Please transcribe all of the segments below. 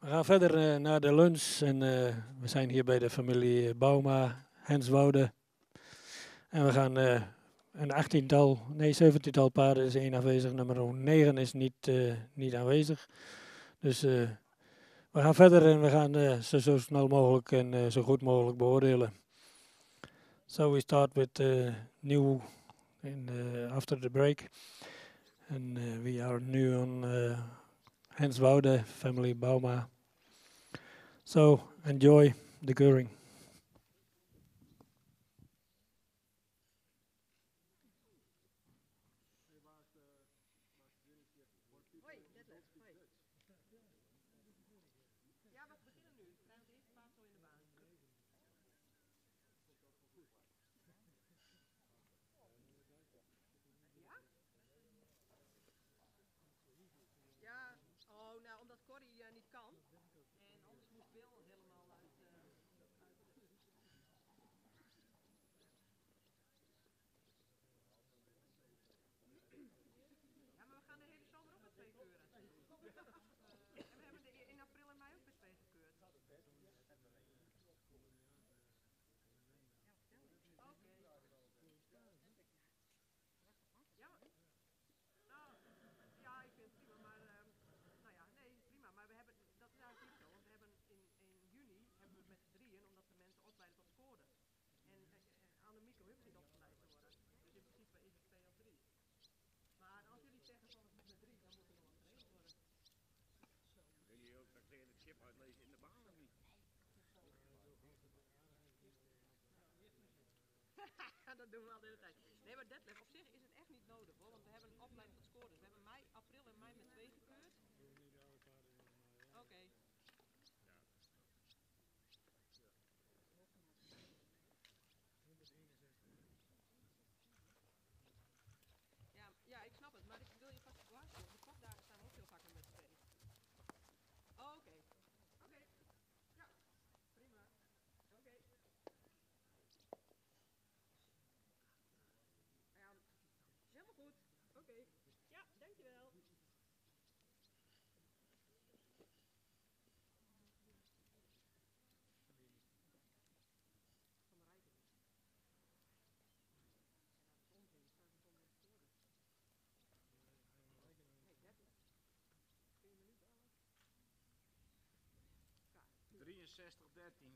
We gaan verder naar de lunch en we zijn hier bij de familie Bouma, Henswoude. En we gaan een 18-tal, nee 17-tal paarden is één afwezig, nummer 9 is niet aanwezig. Dus we gaan verder en we gaan ze zo snel mogelijk en zo goed mogelijk beoordelen. So we start with new after the break. And we are new on Henswoude, family Bouma. So enjoy the Geuring. Dat doen we al de hele tijd. Nee, maar Detlef, op zich is het echt niet nodig hoor. Want we hebben een opleiding tot scorers. We hebben april en mei met 2 gekeurd. Oké. Ja, ik snap het. Maar ik wil je vast waarschuwen. De kopdagen staan ook heel vaak met 2. Oh, oké. Oké. Ja, prima. Oké. Ja, is helemaal goed. Oké. Ja, dankjewel. 63-13.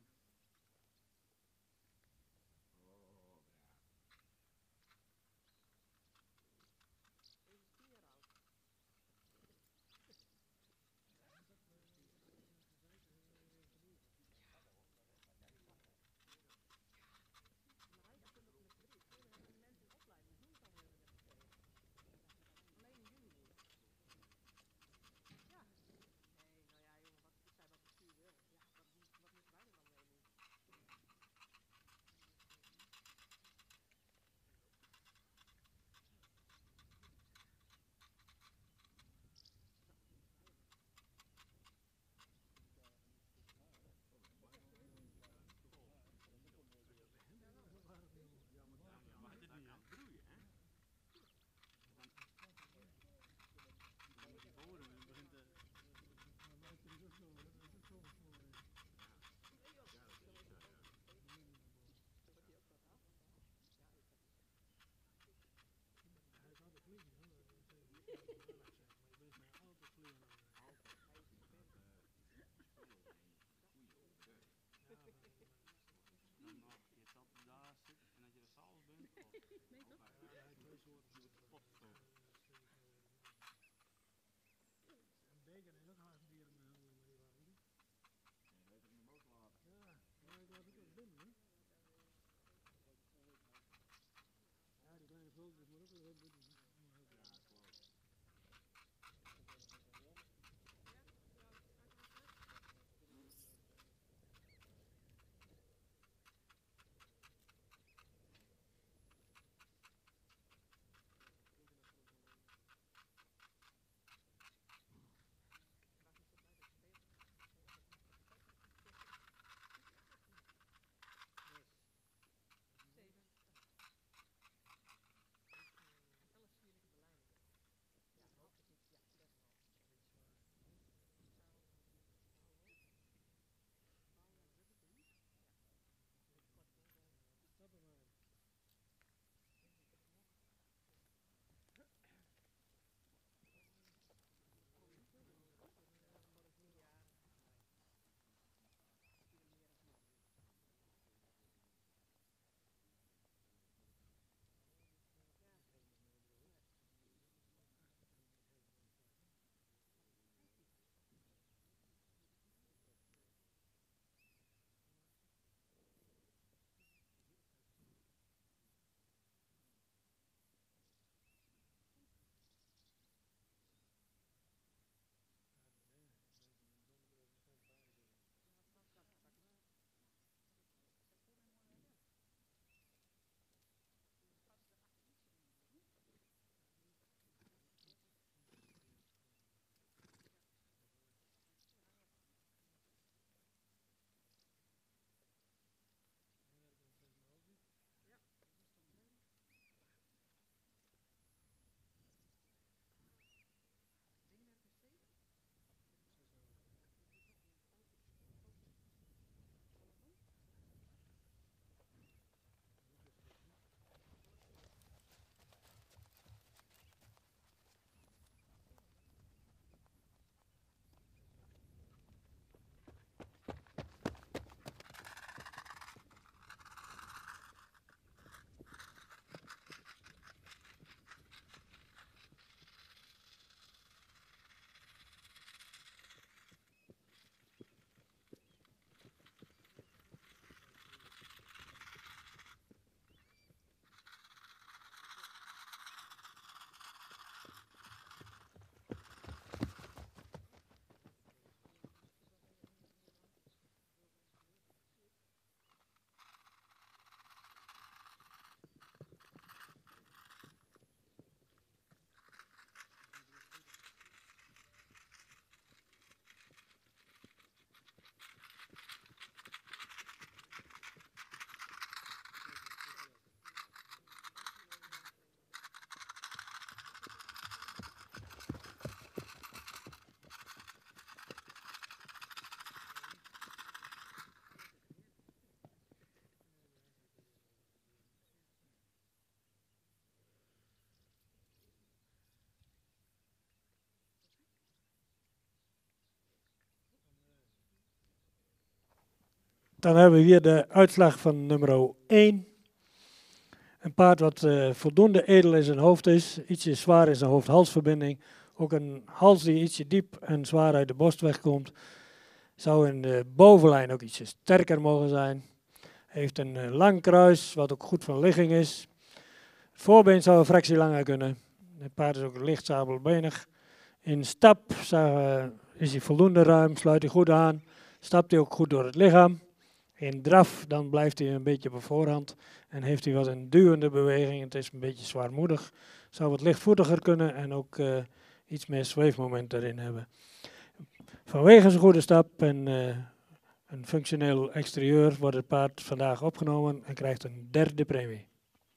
Dan hebben we hier de uitslag van nummer 1. Een paard wat voldoende edel in zijn hoofd is, ietsje zwaar in zijn hoofd-halsverbinding. Ook een hals die ietsje diep en zwaar uit de borst wegkomt. Zou in de bovenlijn ook ietsje sterker mogen zijn. Heeft een lang kruis, wat ook goed van ligging is. Het voorbeen zou een fractie langer kunnen. Het paard is ook licht sabelbenig. In stap is hij voldoende ruim, sluit hij goed aan. Stapt hij ook goed door het lichaam. In draf dan blijft hij een beetje op voorhand. En heeft hij wat een duwende beweging. Het is een beetje zwaarmoedig. Zou wat lichtvoetiger kunnen en ook iets meer zweefmoment erin hebben. Vanwege zijn goede stap en een functioneel exterieur wordt het paard vandaag opgenomen en krijgt een 3e premie.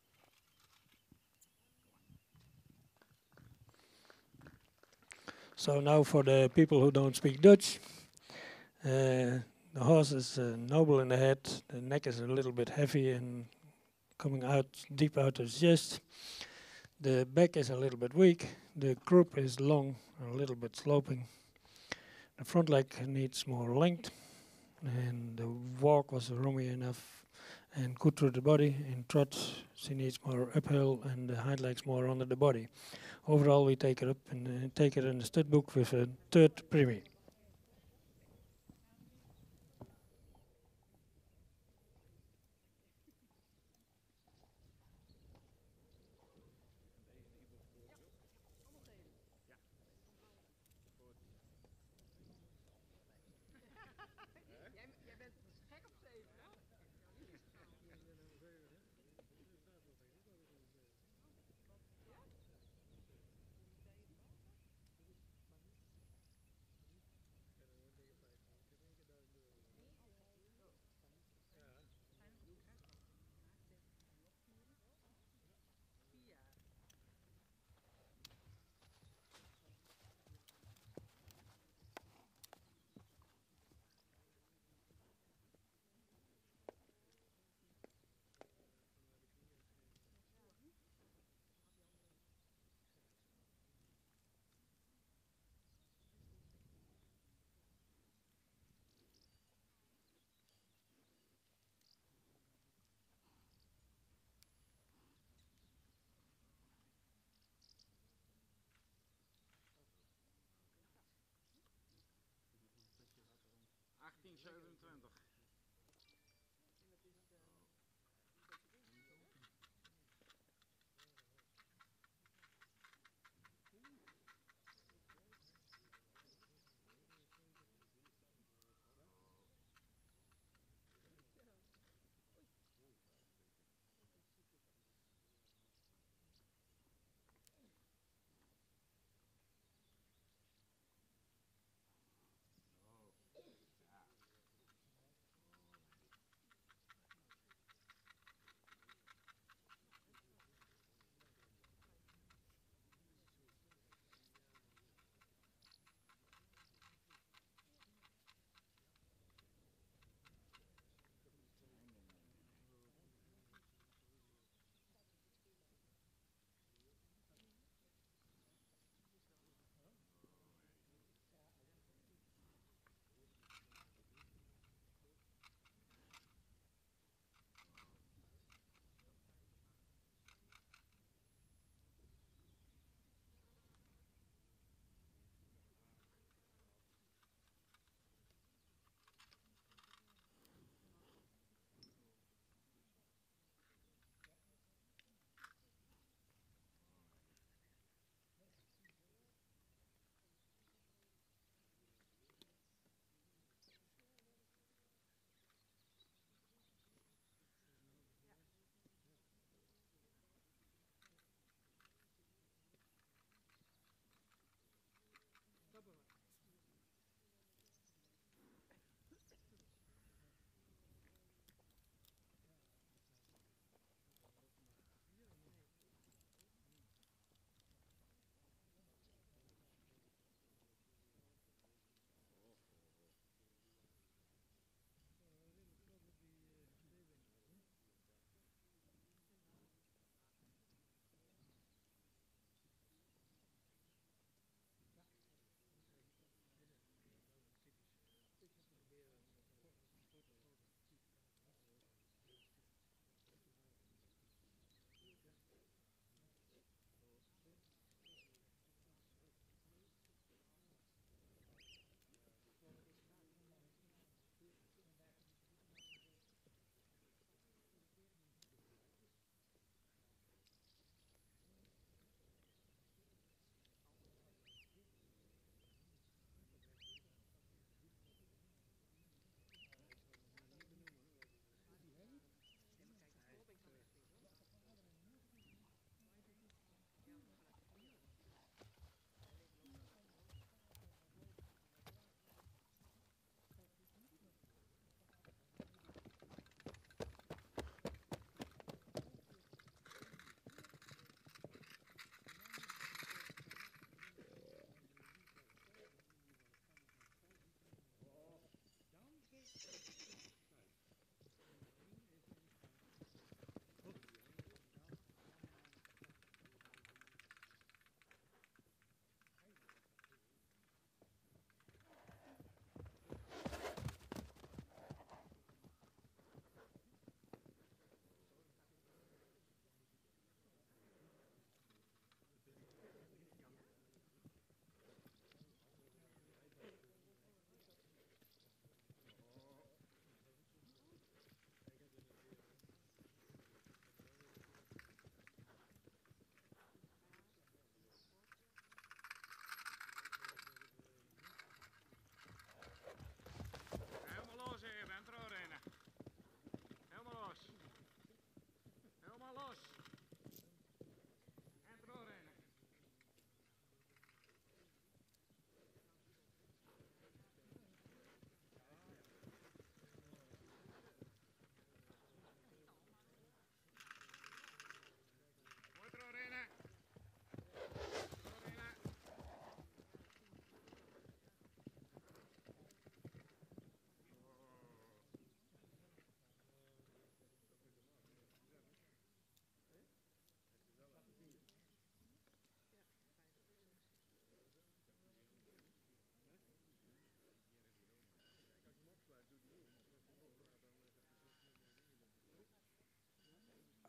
So now for the people who don't speak Dutch. The horse is noble in the head. The neck is a little bit heavy and coming out deep out of his chest. The back is a little bit weak. The croup is long, a little bit sloping. The front leg needs more length. And the walk was roomy enough and good through the body. In trot, she needs more uphill and the hind legs more under the body. Overall, we take it up and take it in the stud book with a 3rd premie. Jij bent gek op 7, hè?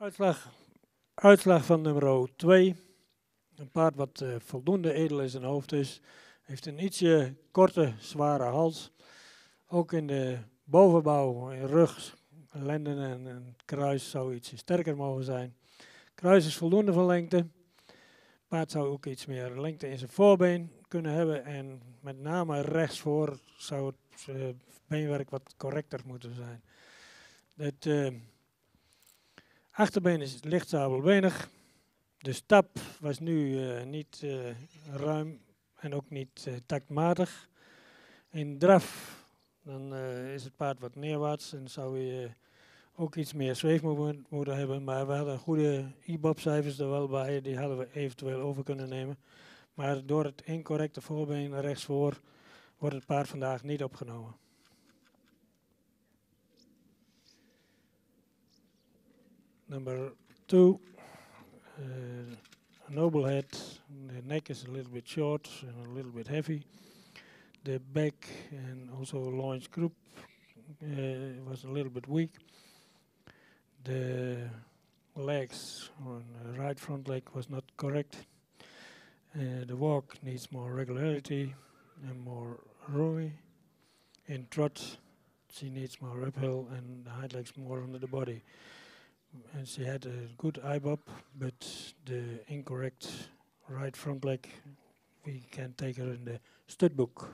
Uitslag van nummer 2. Een paard wat voldoende edel is in hoofd is. Heeft een ietsje korte, zware hals. Ook in de bovenbouw, in rug, lenden en kruis zou ietsje sterker mogen zijn. Kruis is voldoende van lengte. Paard zou ook iets meer lengte in zijn voorbeen kunnen hebben. En met name rechtsvoor zou het beenwerk wat correcter moeten zijn. Het achterbeen is licht sabelbenig. De stap was nu niet ruim en ook niet taktmatig. In draf dan is het paard wat neerwaarts en zou je ook iets meer zweef moeten hebben. Maar we hadden goede IBOP-cijfers er wel bij, die hadden we eventueel over kunnen nemen. Maar door het incorrecte voorbeen rechtsvoor wordt het paard vandaag niet opgenomen. Number 2. Noble head. The neck is a little bit short and a little bit heavy. The back and also loins group was a little bit weak. The legs on the right front leg was not correct. The walk needs more regularity and more room. In trot, she needs more uphill and the hind legs more under the body. And she had a good IBOP, but the incorrect right front leg, we can take her in the stud book.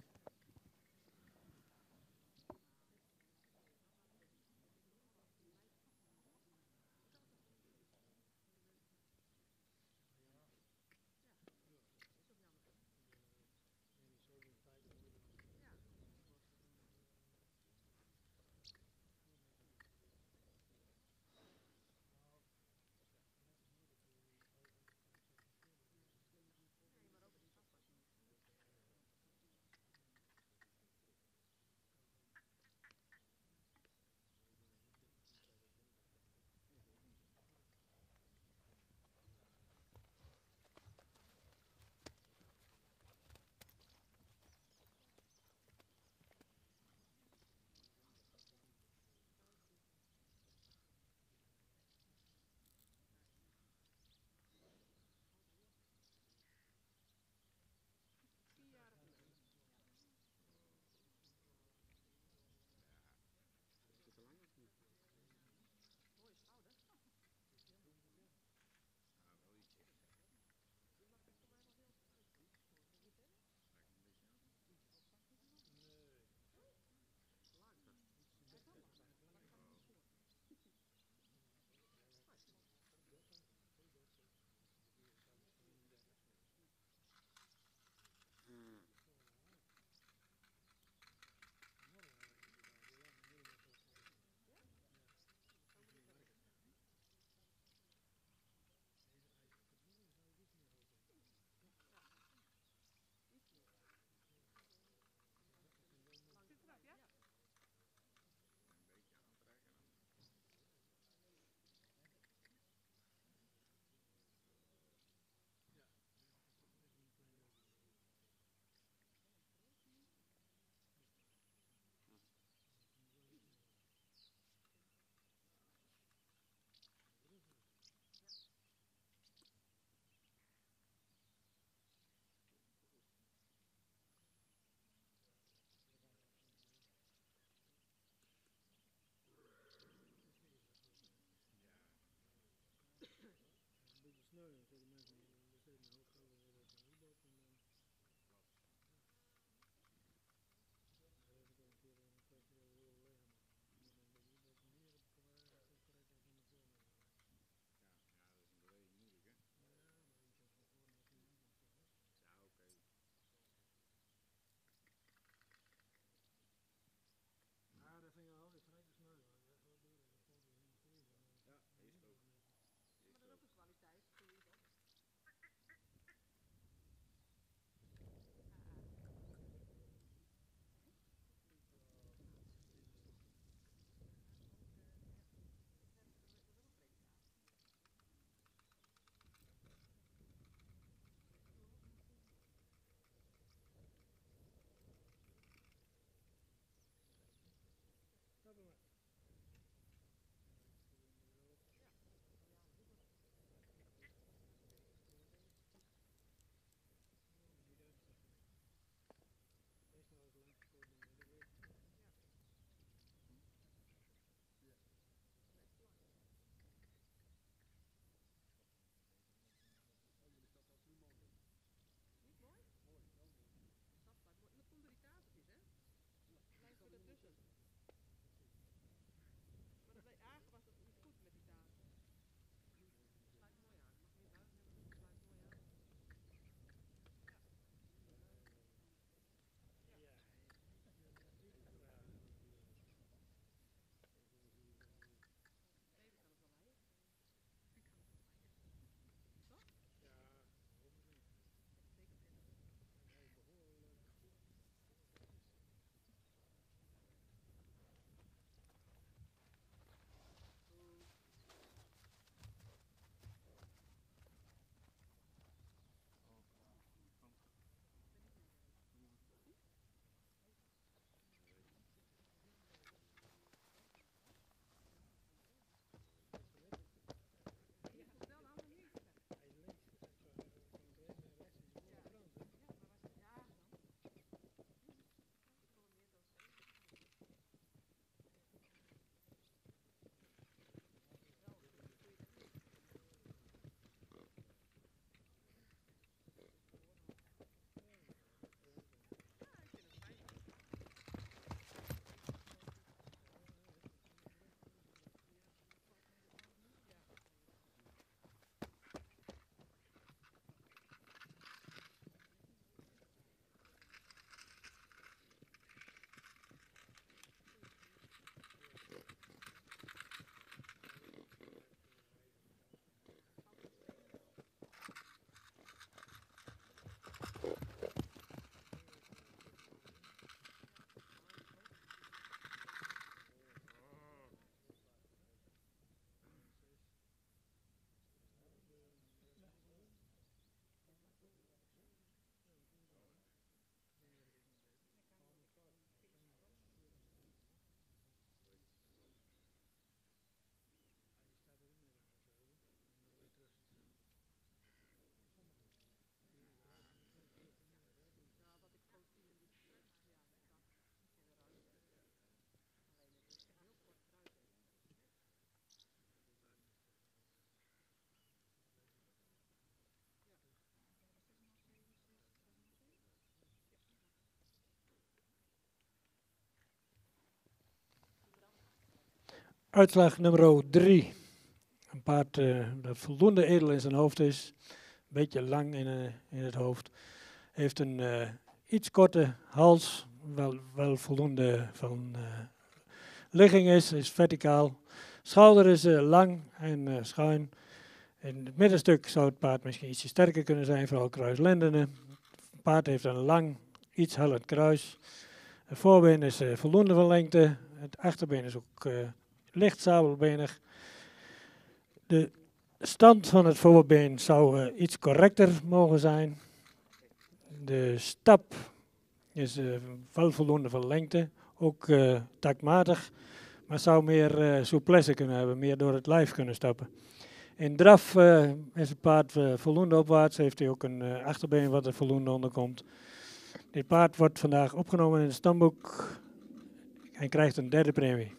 Uitslag nummer 3. Een paard dat voldoende edel in zijn hoofd is. Een beetje lang in het hoofd. Heeft een iets korte hals. Wel voldoende van ligging is verticaal. Schouder is lang en schuin. In het middenstuk zou het paard misschien ietsje sterker kunnen zijn, vooral kruislendenen. Het paard heeft een lang, iets hellend kruis. Het voorbeen is voldoende van lengte. Het achterbeen is ook licht sabelbenig. De stand van het voorbeen zou iets correcter mogen zijn. De stap is wel voldoende van lengte, ook taktmatig, maar zou meer souplesse kunnen hebben, meer door het lijf kunnen stappen. In draf is het paard voldoende opwaarts, heeft hij ook een achterbeen wat er voldoende onder komt. Dit paard wordt vandaag opgenomen in het stamboek en krijgt een 3e premie.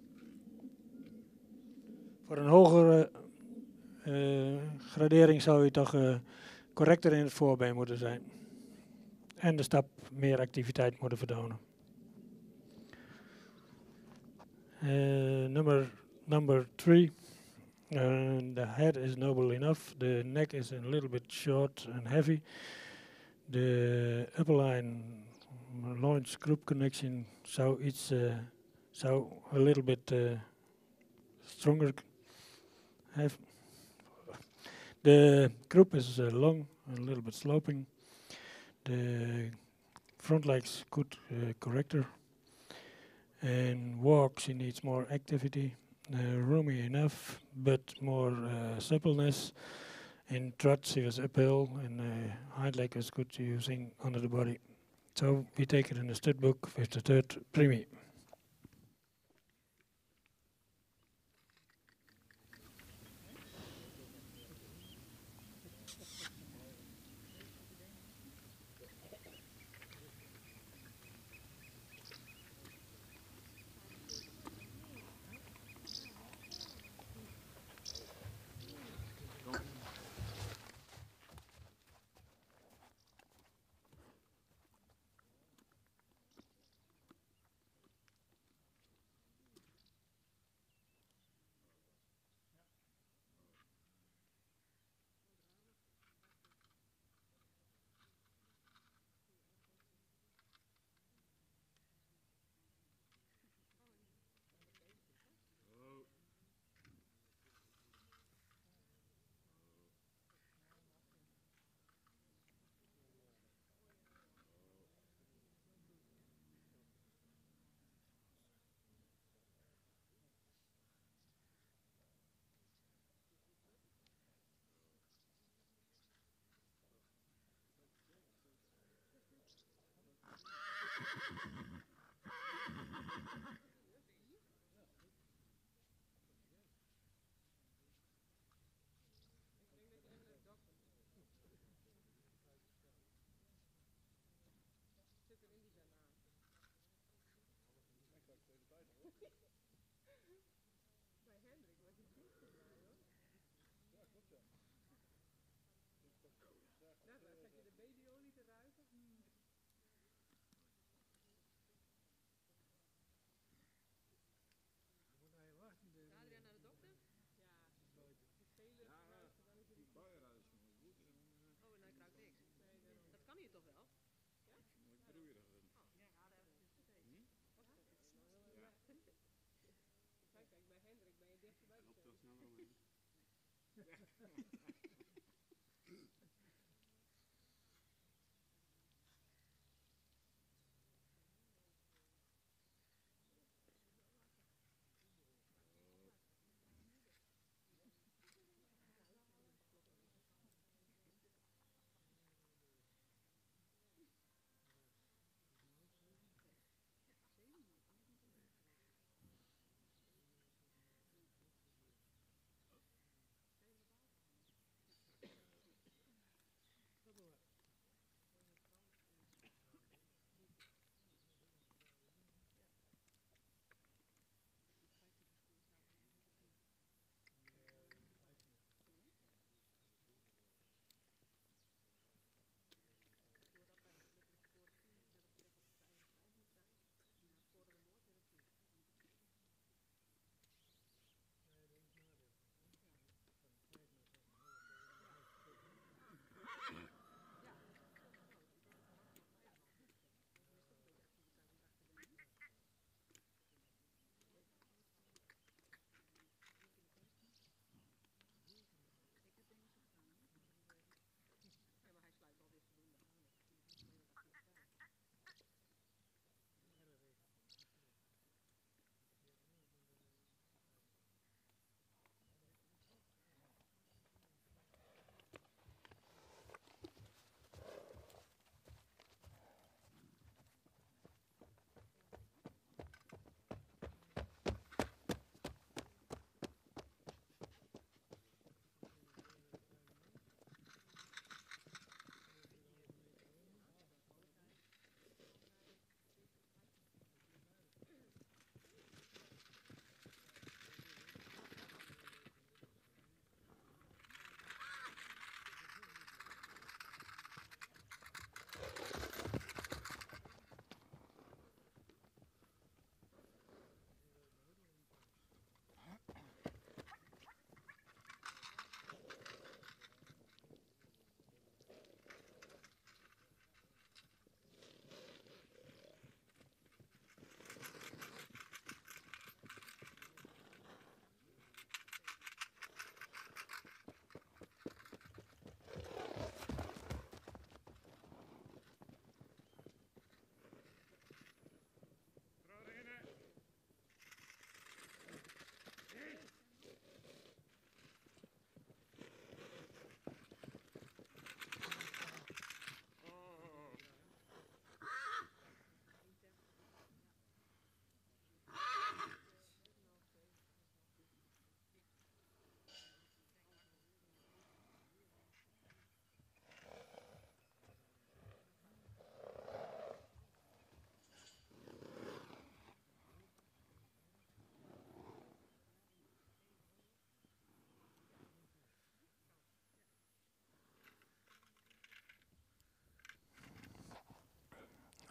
Voor een hogere gradering zou je toch correcter in het voorbeen moeten zijn. En de stap meer activiteit moeten vertonen. Number 3. The head is noble enough. The neck is a little bit short and heavy. The upper line loins group connection zou a little bit stronger have. The group is long, a little bit sloping. The front legs good corrector. And walks, he needs more activity. Roomy enough, but more suppleness. In trots, he was uphill, and hind leg was good using under the body. So we take it in the stud book with the 3rd premie.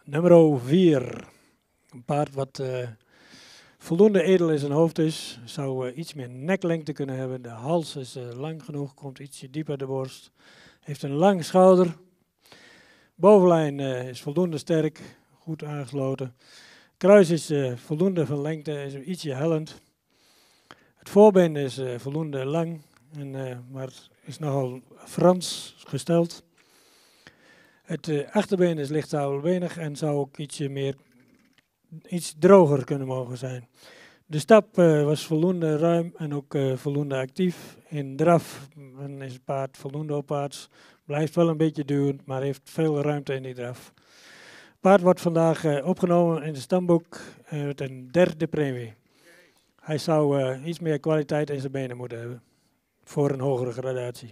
Nummer 4. Een paard wat voldoende edel in zijn hoofd is. Zou iets meer neklengte kunnen hebben. De hals is lang genoeg, komt ietsje dieper de borst. Heeft een lang schouder. Bovenlijn is voldoende sterk, goed aangesloten. Kruis is voldoende van lengte, is ietsje hellend. Het voorbeen is voldoende lang, maar is nogal Frans gesteld. Het achterbeen is licht zavelbenig en zou ook iets droger kunnen mogen zijn. De stap was voldoende ruim en ook voldoende actief. In draf is het paard voldoende opwaarts. Blijft wel een beetje duwend, maar heeft veel ruimte in die draf. Het paard wordt vandaag opgenomen in het stamboek met een 3e premie. Hij zou iets meer kwaliteit in zijn benen moeten hebben voor een hogere gradatie.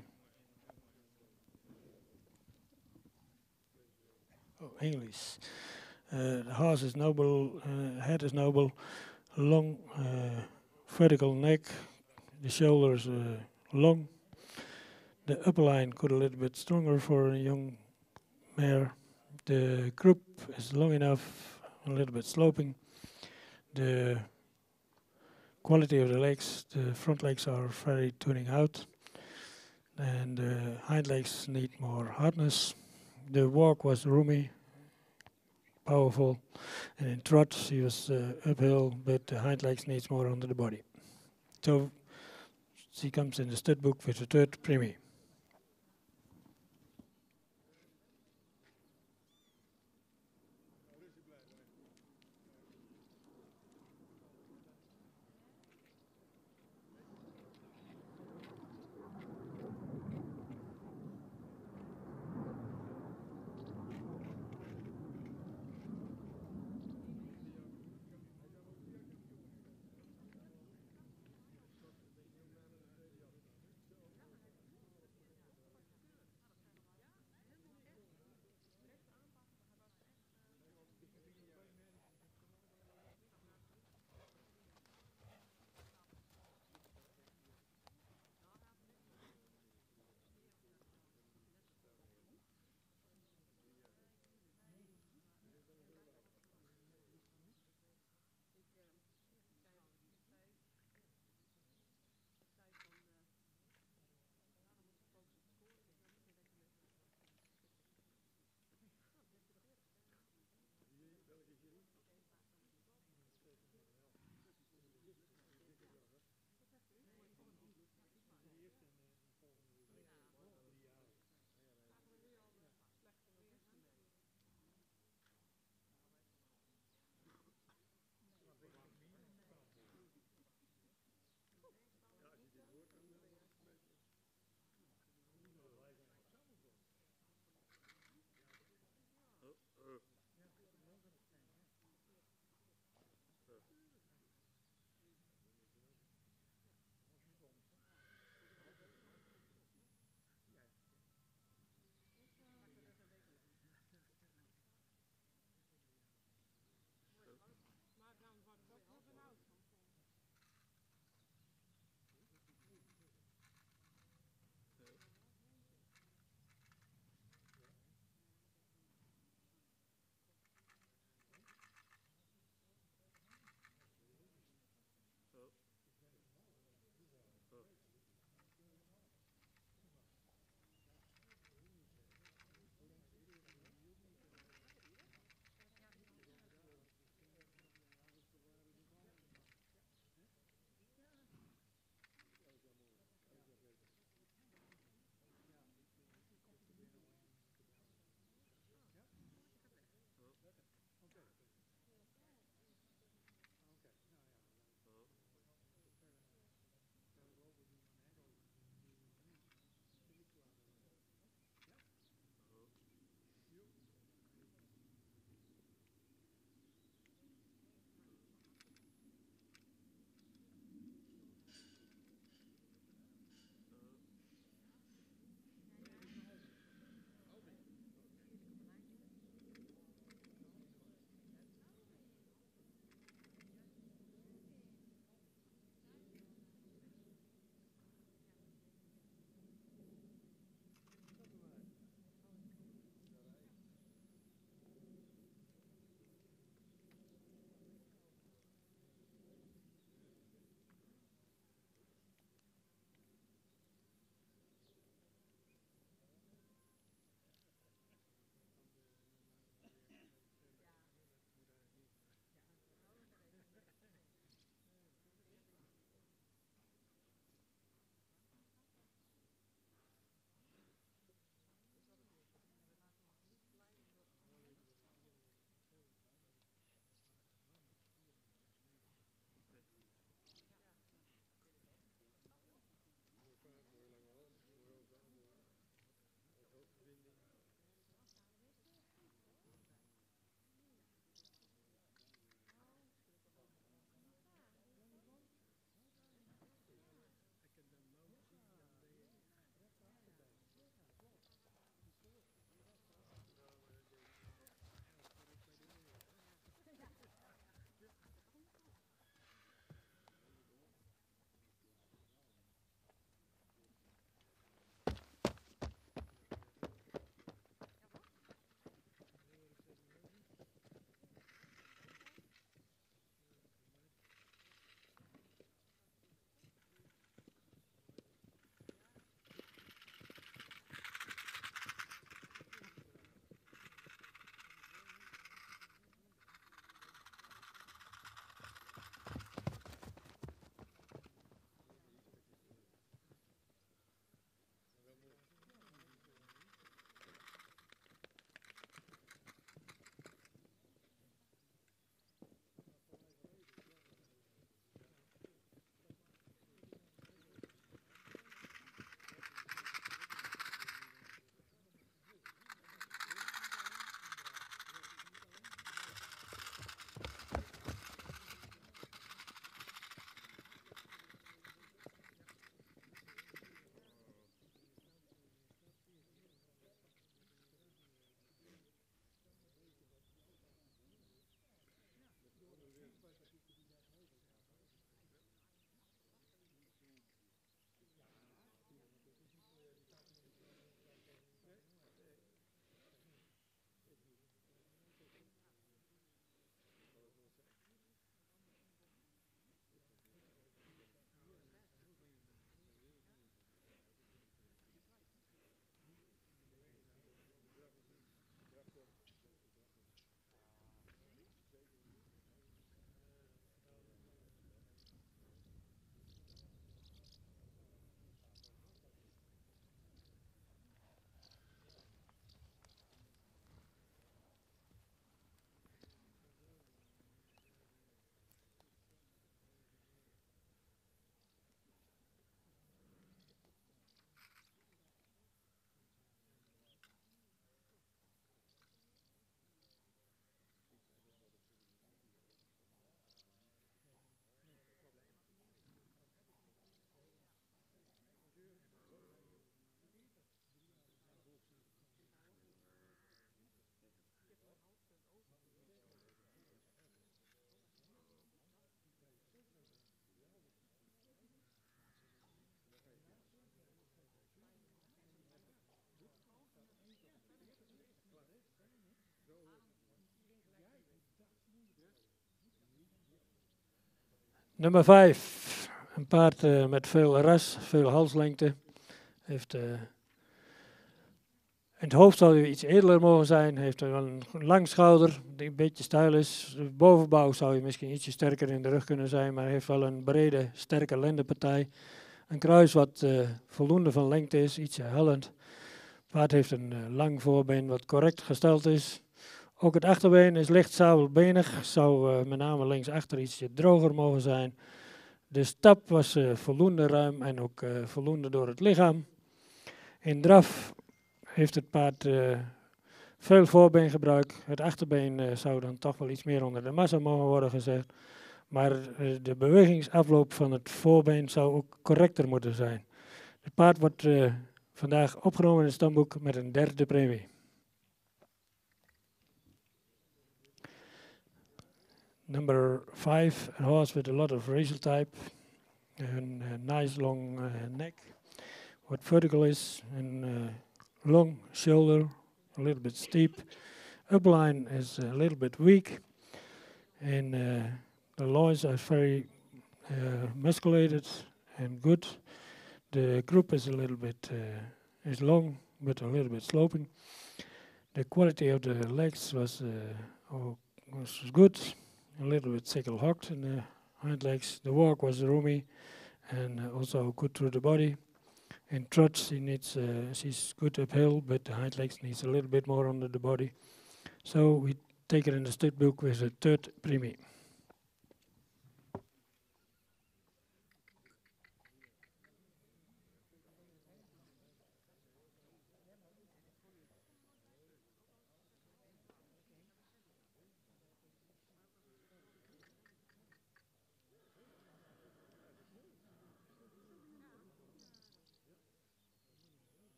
Oh, English. The horse is noble, head is noble, long vertical neck, the shoulders long. The upper line could a little bit stronger for a young mare. The croup is long enough, a little bit sloping. The quality of the legs, the front legs are very tuning out, and the hind legs need more hardness. The walk was roomy, powerful, and in trot she was uphill, but the hind legs needs more under the body. So she comes in the stud book with the 3rd premie. Nummer 5. Een paard met veel ras, veel halslengte. Heeft, in het hoofd zou hij iets edeler mogen zijn. Heeft wel een lang schouder, die een beetje stijl is. De bovenbouw zou je misschien ietsje sterker in de rug kunnen zijn, maar heeft wel een brede, sterke lendenpartij. Een kruis wat voldoende van lengte is, ietsje hellend. Het paard heeft een lang voorbeen wat correct gesteld is. Ook het achterbeen is licht sabelbenig, zou met name linksachter ietsje droger mogen zijn. De stap was voldoende ruim en ook voldoende door het lichaam. In draf heeft het paard veel voorbeengebruik. Het achterbeen zou dan toch wel iets meer onder de massa mogen worden gezet. Maar de bewegingsafloop van het voorbeen zou ook correcter moeten zijn. Het paard wordt vandaag opgenomen in het stamboek met een 3e premie. Number 5, a horse with a lot of racial type. A nice long neck. What vertical is, and long shoulder, a little bit steep. Upline is a little bit weak. And the loins are very musculated and good. The group is a little bit is long, but a little bit sloping. The quality of the legs was good, a little bit sickle hocked in the hind legs. The walk was roomy and also good through the body. In trot, she's good uphill, but the hind legs needs a little bit more under the body. So we take it in the stud book with a 3rd premie.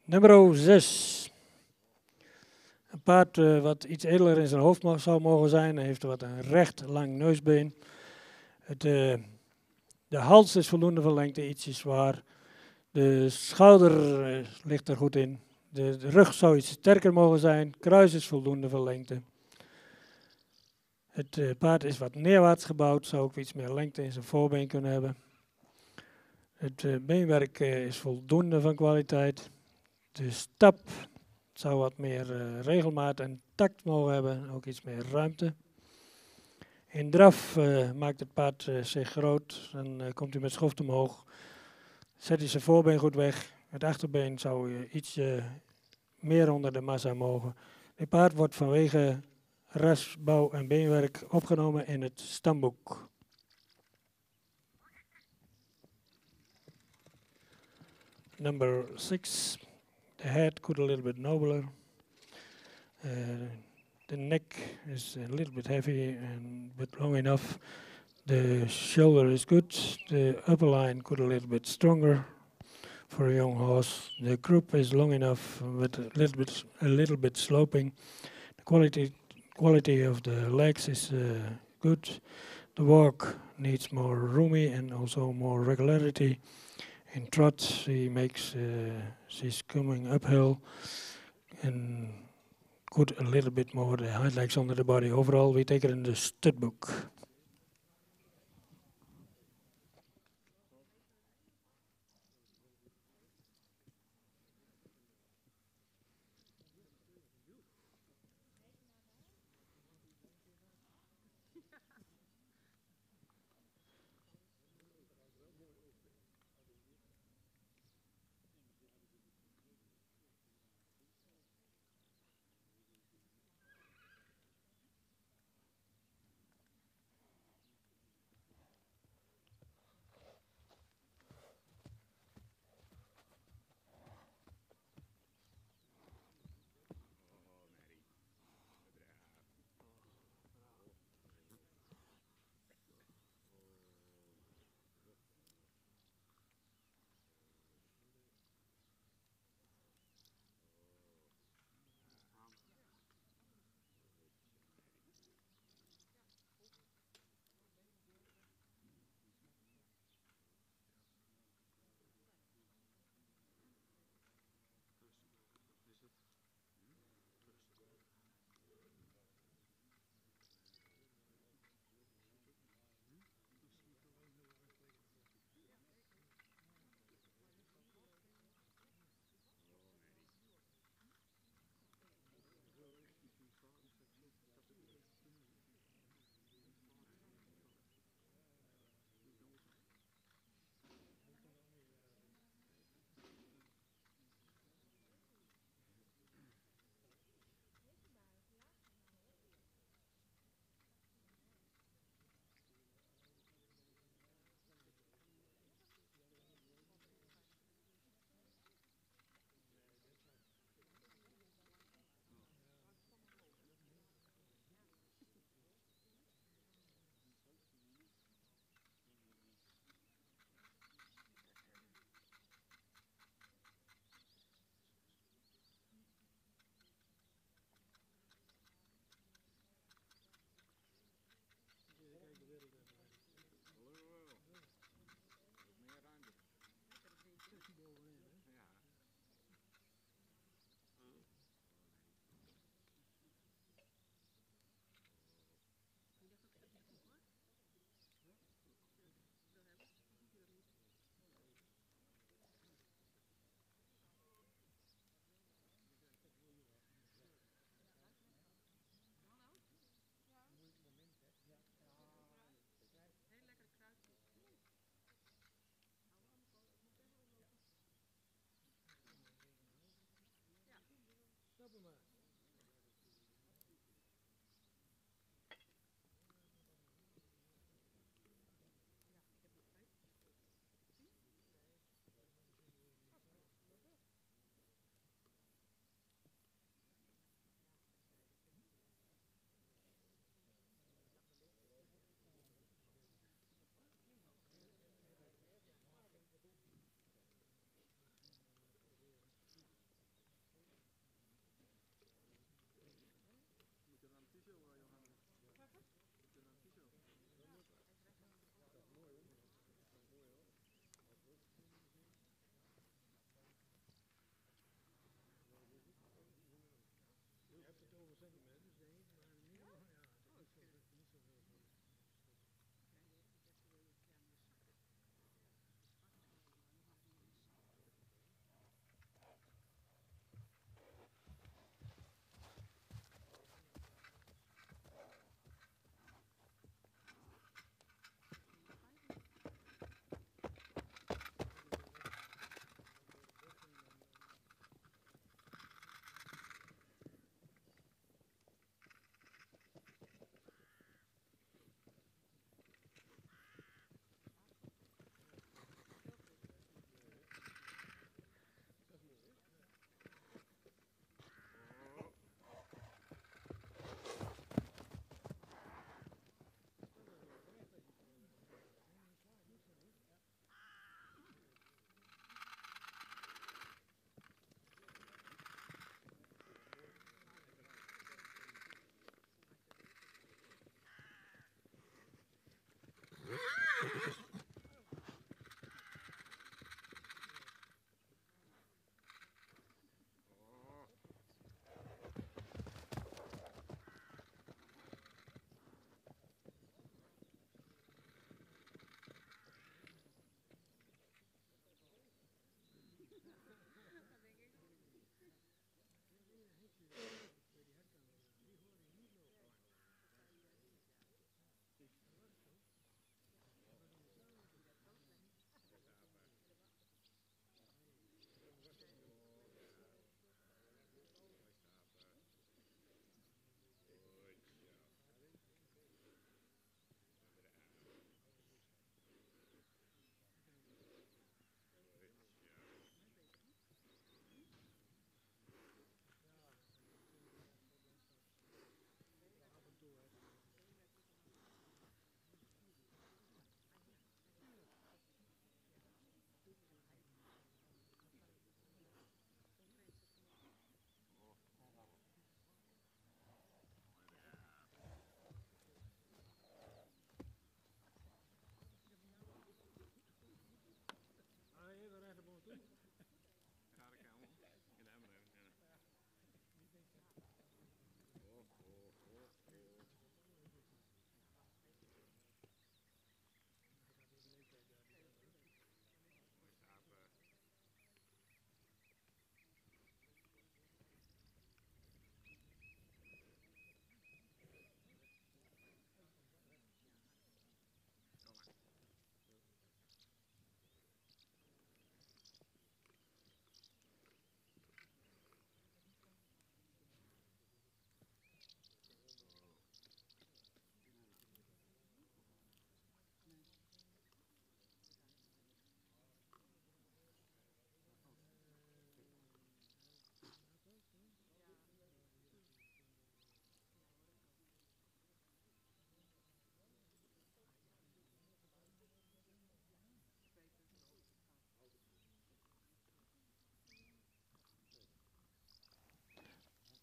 Nummer 6. Een paard wat iets edeler in zijn hoofd zou mogen zijn. Hij heeft wat een recht lang neusbeen. De hals is voldoende van lengte, ietsje zwaar. De schouder ligt er goed in. De rug zou iets sterker mogen zijn. Kruis is voldoende van lengte. Het paard is wat neerwaarts gebouwd. Zou ook iets meer lengte in zijn voorbeen kunnen hebben. Het beenwerk is voldoende van kwaliteit. De stap zou wat meer regelmaat en tact mogen hebben. Ook iets meer ruimte. In draf maakt het paard zich groot. Dan komt hij met schoft omhoog. Zet hij zijn voorbeen goed weg. Het achterbeen zou iets meer onder de massa mogen. Dit paard wordt vanwege ras, bouw en beenwerk opgenomen in het stamboek. Number 6. The head could a little bit nobler. The neck is a little bit heavy but long enough. The shoulder is good. The upper line could a little bit stronger for a young horse. The croup is long enough with a little bit sloping. The quality of the legs is good. The walk needs more roomy and also more regularity. In trot, she's coming uphill and could a little bit more the hind legs under the body. Overall, we take it in the stud book.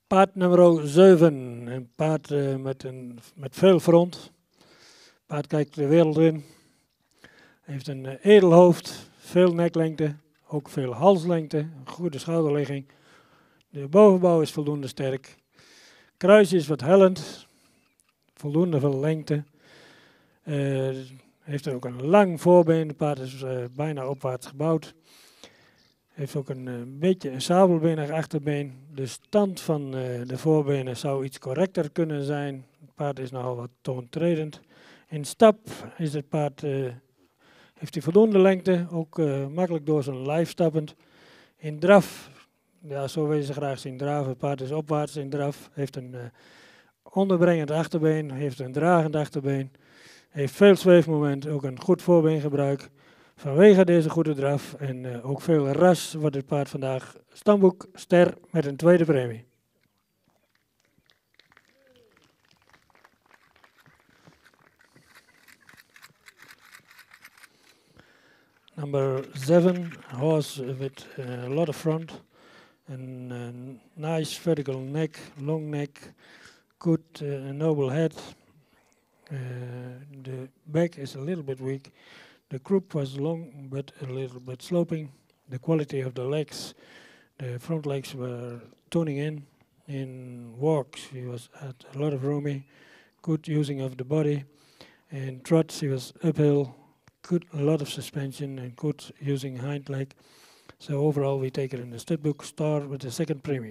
Paard nummer 7. Een paard met veel front. Paard kijkt de wereld in. Heeft een edel hoofd, veel neklengte, ook veel halslengte, een goede schouderligging. De bovenbouw is voldoende sterk. Kruis is wat hellend, voldoende veel lengte. Heeft ook een lang voorbeen, het paard is bijna opwaarts gebouwd. Heeft ook een beetje een sabelbenig achterbeen. De stand van de voorbenen zou iets correcter kunnen zijn. Het paard is nogal wat toontredend. In stap is het paard, heeft hij voldoende lengte, ook makkelijk door zijn lijf stappend. In draf, ja, zo wil je ze graag zien draven. Het paard is opwaarts in draf, heeft een onderbrengend achterbeen, heeft een dragend achterbeen. Heeft veel zweefmoment, ook een goed voorbeengebruik. Vanwege deze goede draf en ook veel ras wordt het paard vandaag stamboek ster met een tweede premie. Number 7, horse with a lot of front and nice vertical neck, long neck, good noble head. The back is a little bit weak. The croup was long but a little bit sloping. The quality of the legs, the front legs were toning in. In walks, he had a lot of roomy, good using of the body. In trots, he was uphill, a lot of suspension and good using hind leg. So overall, we take it in the studbook star with the second premium.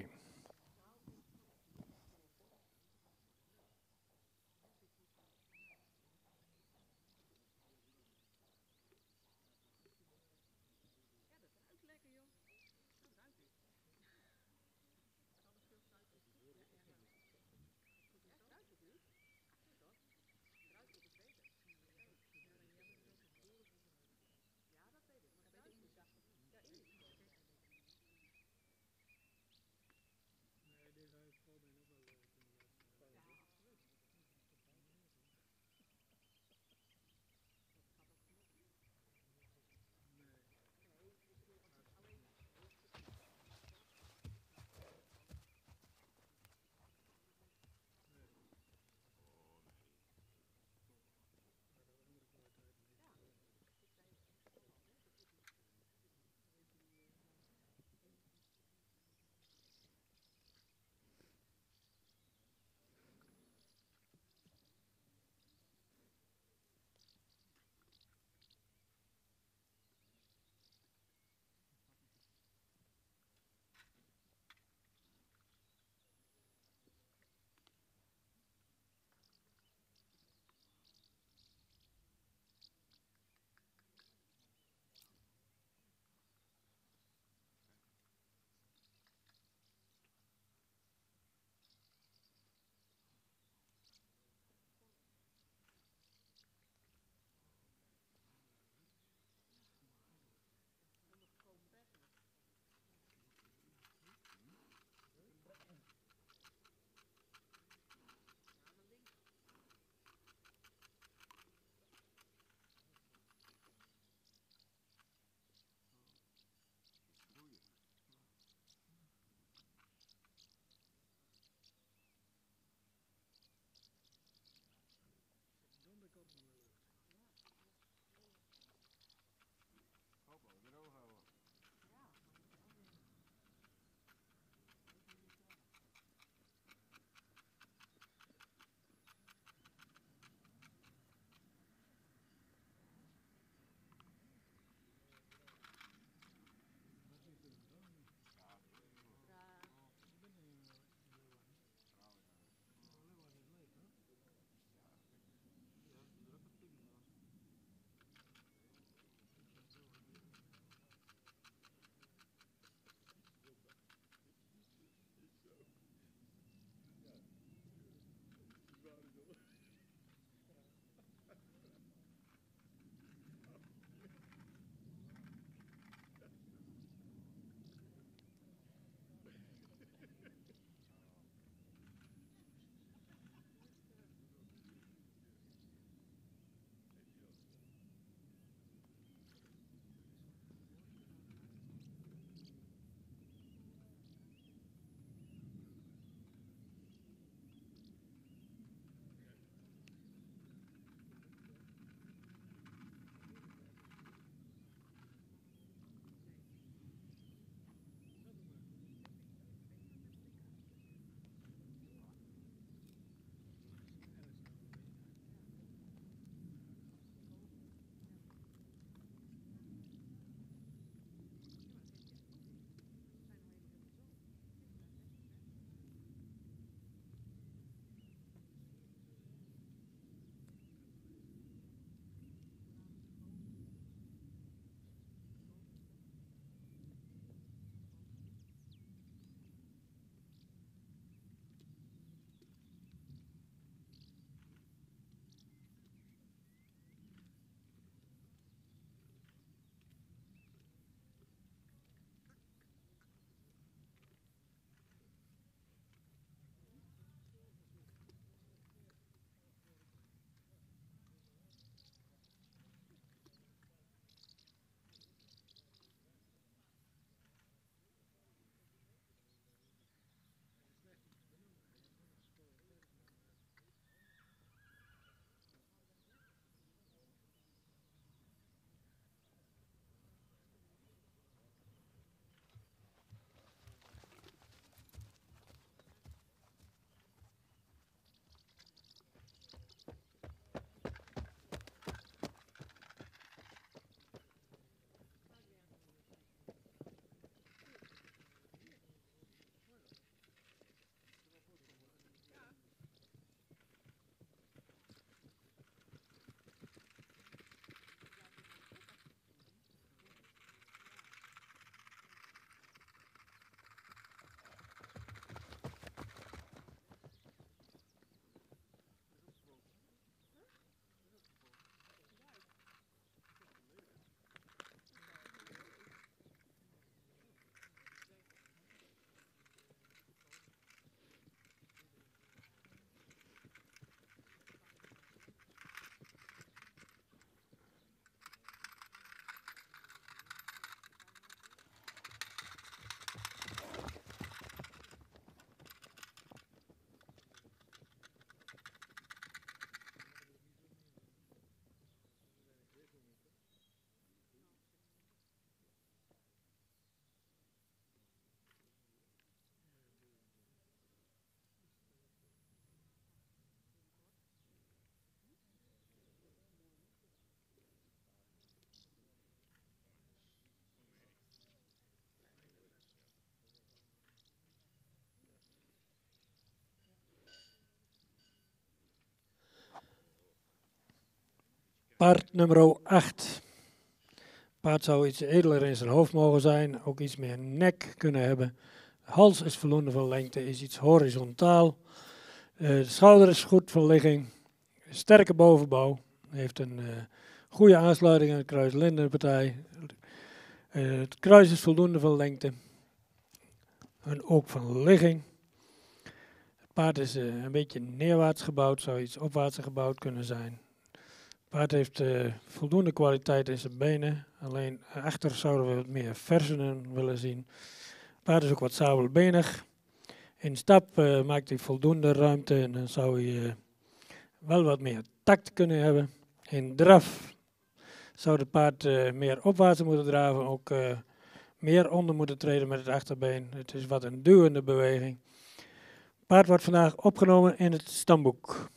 Paard nummer 8. Paard zou iets edeler in zijn hoofd mogen zijn, ook iets meer nek kunnen hebben. De hals is voldoende van lengte, is iets horizontaal. De schouder is goed van ligging. Sterke bovenbouw. Heeft een goede aansluiting aan de kruis-lindenpartij. Het kruis is voldoende van lengte. En ook van ligging. Het paard is een beetje neerwaarts gebouwd, zou iets opwaarts gebouwd kunnen zijn. Het paard heeft voldoende kwaliteit in zijn benen. Alleen achter zouden we wat meer versenen willen zien. Het paard is ook wat sabelbenig. In stap maakt hij voldoende ruimte en dan zou hij wel wat meer tact kunnen hebben. In draf zou het paard meer opwaarts moeten draven, ook meer onder moeten treden met het achterbeen. Het is wat een duwende beweging. Het paard wordt vandaag opgenomen in het stamboek.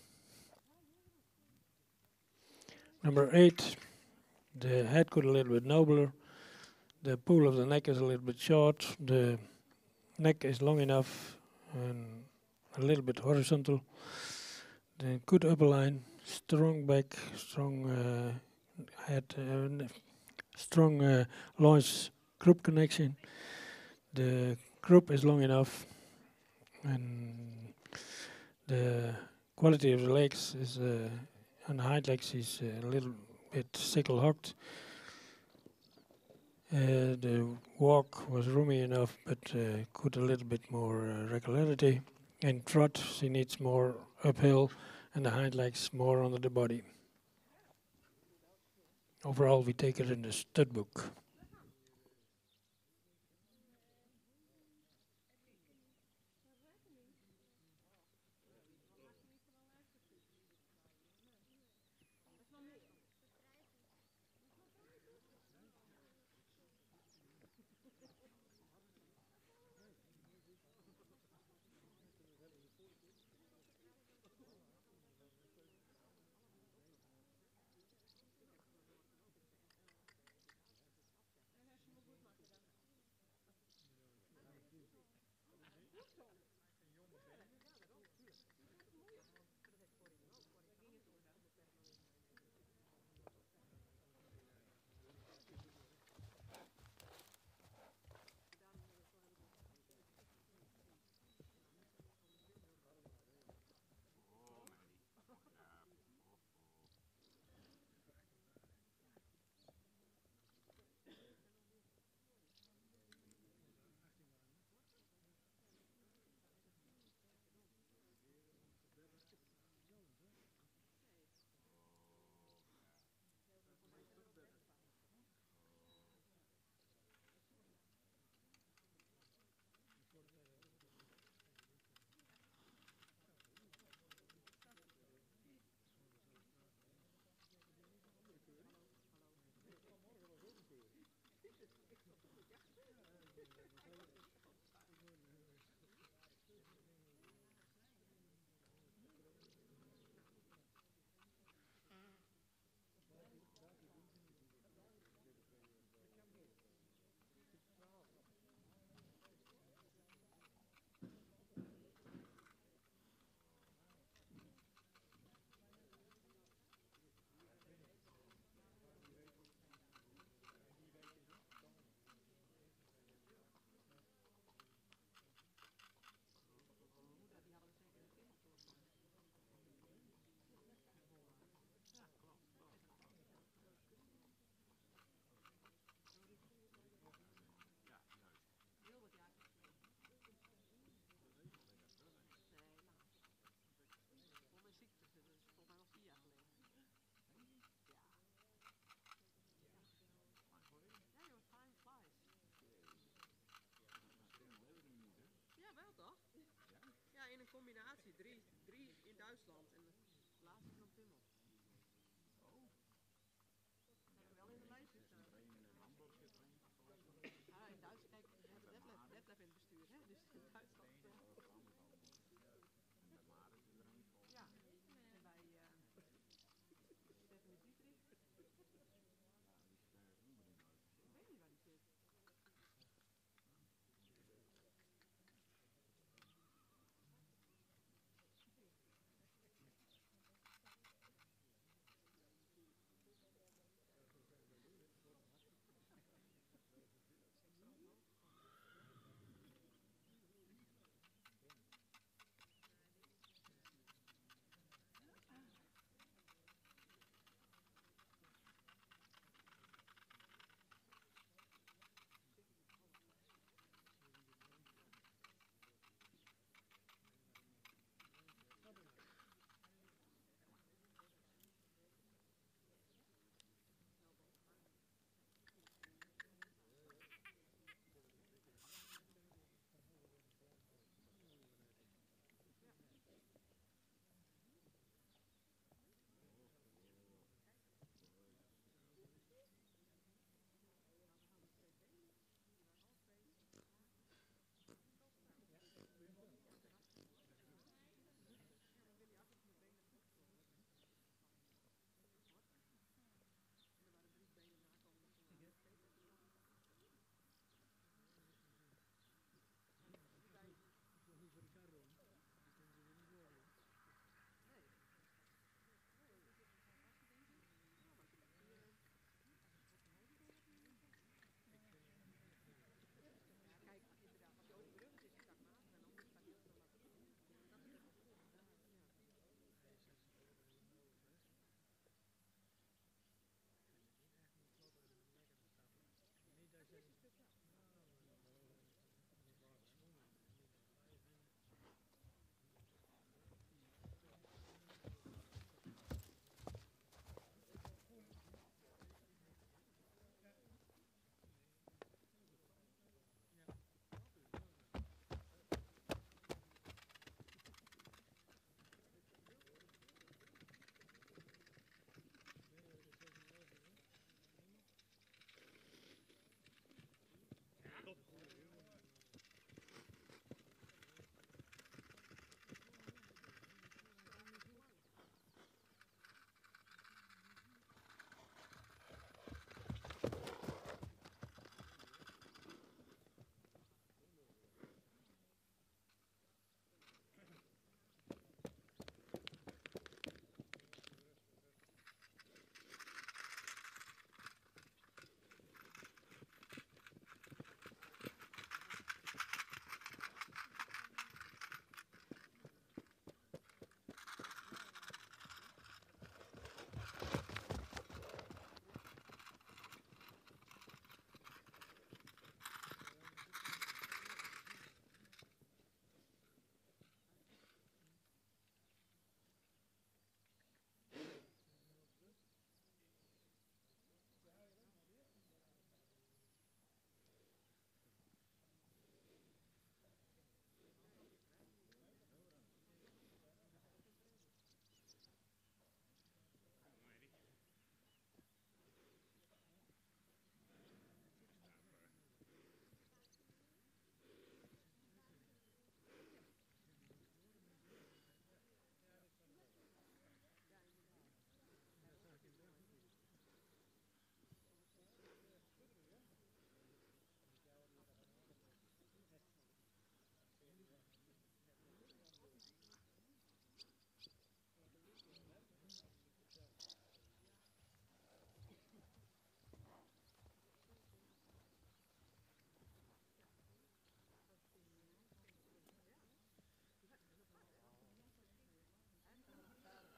Number 8. The head could a little bit nobler. The pool of the neck is a little bit short. The neck is long enough and a little bit horizontal. The good upper line, strong back, strong head, strong loins group connection. The group is long enough, and the quality of the legs is on the hind legs is a little bit sickle hocked. The walk was roomy enough, but could a little bit more regularity. And trot, she needs more uphill, and the hind legs more under the body. Overall, we take it in the stud book. Combinatie, drie in Duitsland en de laatste van Timmel. Wel in de lijst staan. Ah, in Duitsland, kijk, we hebben Detlef in het bestuur, hè? Dus in Duitsland. Ja, en bij Stephanie Dietrich. Ik weet niet waar die zit.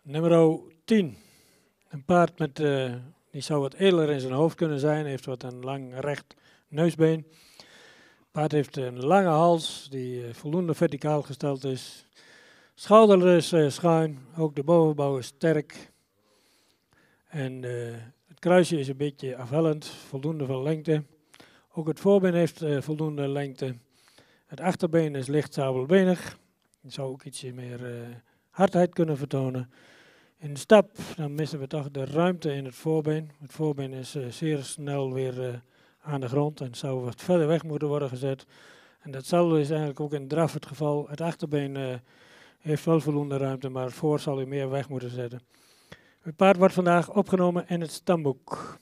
Nummer 10. Een paard met, die zou wat edeler in zijn hoofd kunnen zijn. Heeft wat een lang recht neusbeen. Het paard heeft een lange hals die voldoende verticaal gesteld is. Schouder is schuin. Ook de bovenbouw is sterk. En het kruisje is een beetje afhellend. Voldoende van lengte. Ook het voorbeen heeft voldoende lengte. Het achterbeen is licht sabelbenig. Het zou ook ietsje meer hardheid kunnen vertonen. In de stap dan missen we toch de ruimte in het voorbeen. Het voorbeen is zeer snel weer aan de grond en zou wat verder weg moeten worden gezet. En datzelfde is eigenlijk ook in de draf het geval. Het achterbeen heeft wel voldoende ruimte, maar het voor zal u meer weg moeten zetten. Het paard wordt vandaag opgenomen in het stamboek.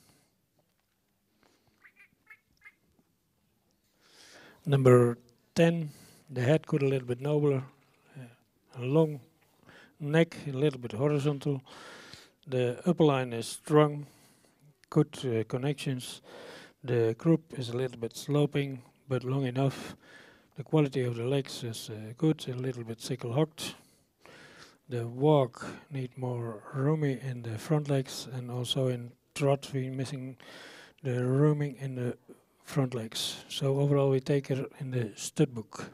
Number 10. The head could a little bit nobler. A long neck, a little bit horizontal. The upper line is strong, good connections. The croup is a little bit sloping, but long enough. The quality of the legs is good, a little bit sickle-hocked. The walk need more rooming in the front legs, and also in trot we're missing the rooming in the front legs. So overall we take her in the stud book.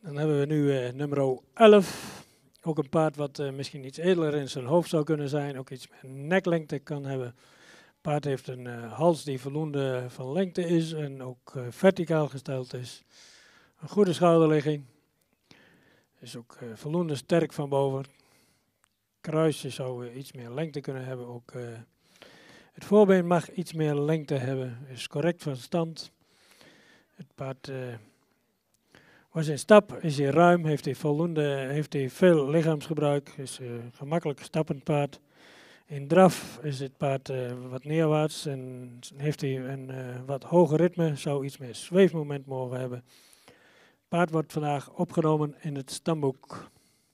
Dan hebben we nu nummer 11. Ook een paard wat misschien iets edeler in zijn hoofd zou kunnen zijn. Ook iets meer neklengte kan hebben. Het paard heeft een hals die voldoende van lengte is en ook verticaal gesteld is. Een goede schouderligging. Is ook voldoende sterk van boven. Kruisje zou iets meer lengte kunnen hebben. Ook het voorbeen mag iets meer lengte hebben. Is correct van stand. Het paard was in stap, is hij ruim, heeft hij veel lichaamsgebruik. Is een gemakkelijk stappend paard. In draf is het paard wat neerwaarts en heeft hij een wat hoger ritme. Zou iets meer zweefmoment mogen hebben. Het paard wordt vandaag opgenomen in het stamboek.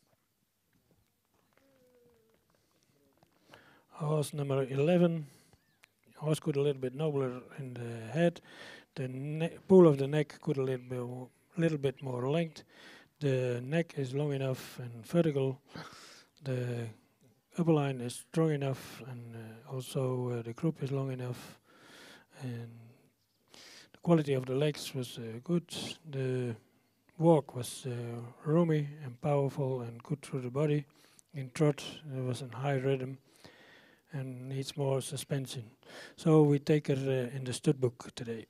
Horse number 11. Horse could a little bit nobler in the head. The pull of the neck could a little bit more length. The neck is long enough and vertical. The upper line is strong enough, and also the croup is long enough. And the quality of the legs was good. The walk was roomy and powerful and good through the body. In trot, there was a high rhythm and needs more suspension. So we take her in the stud book today.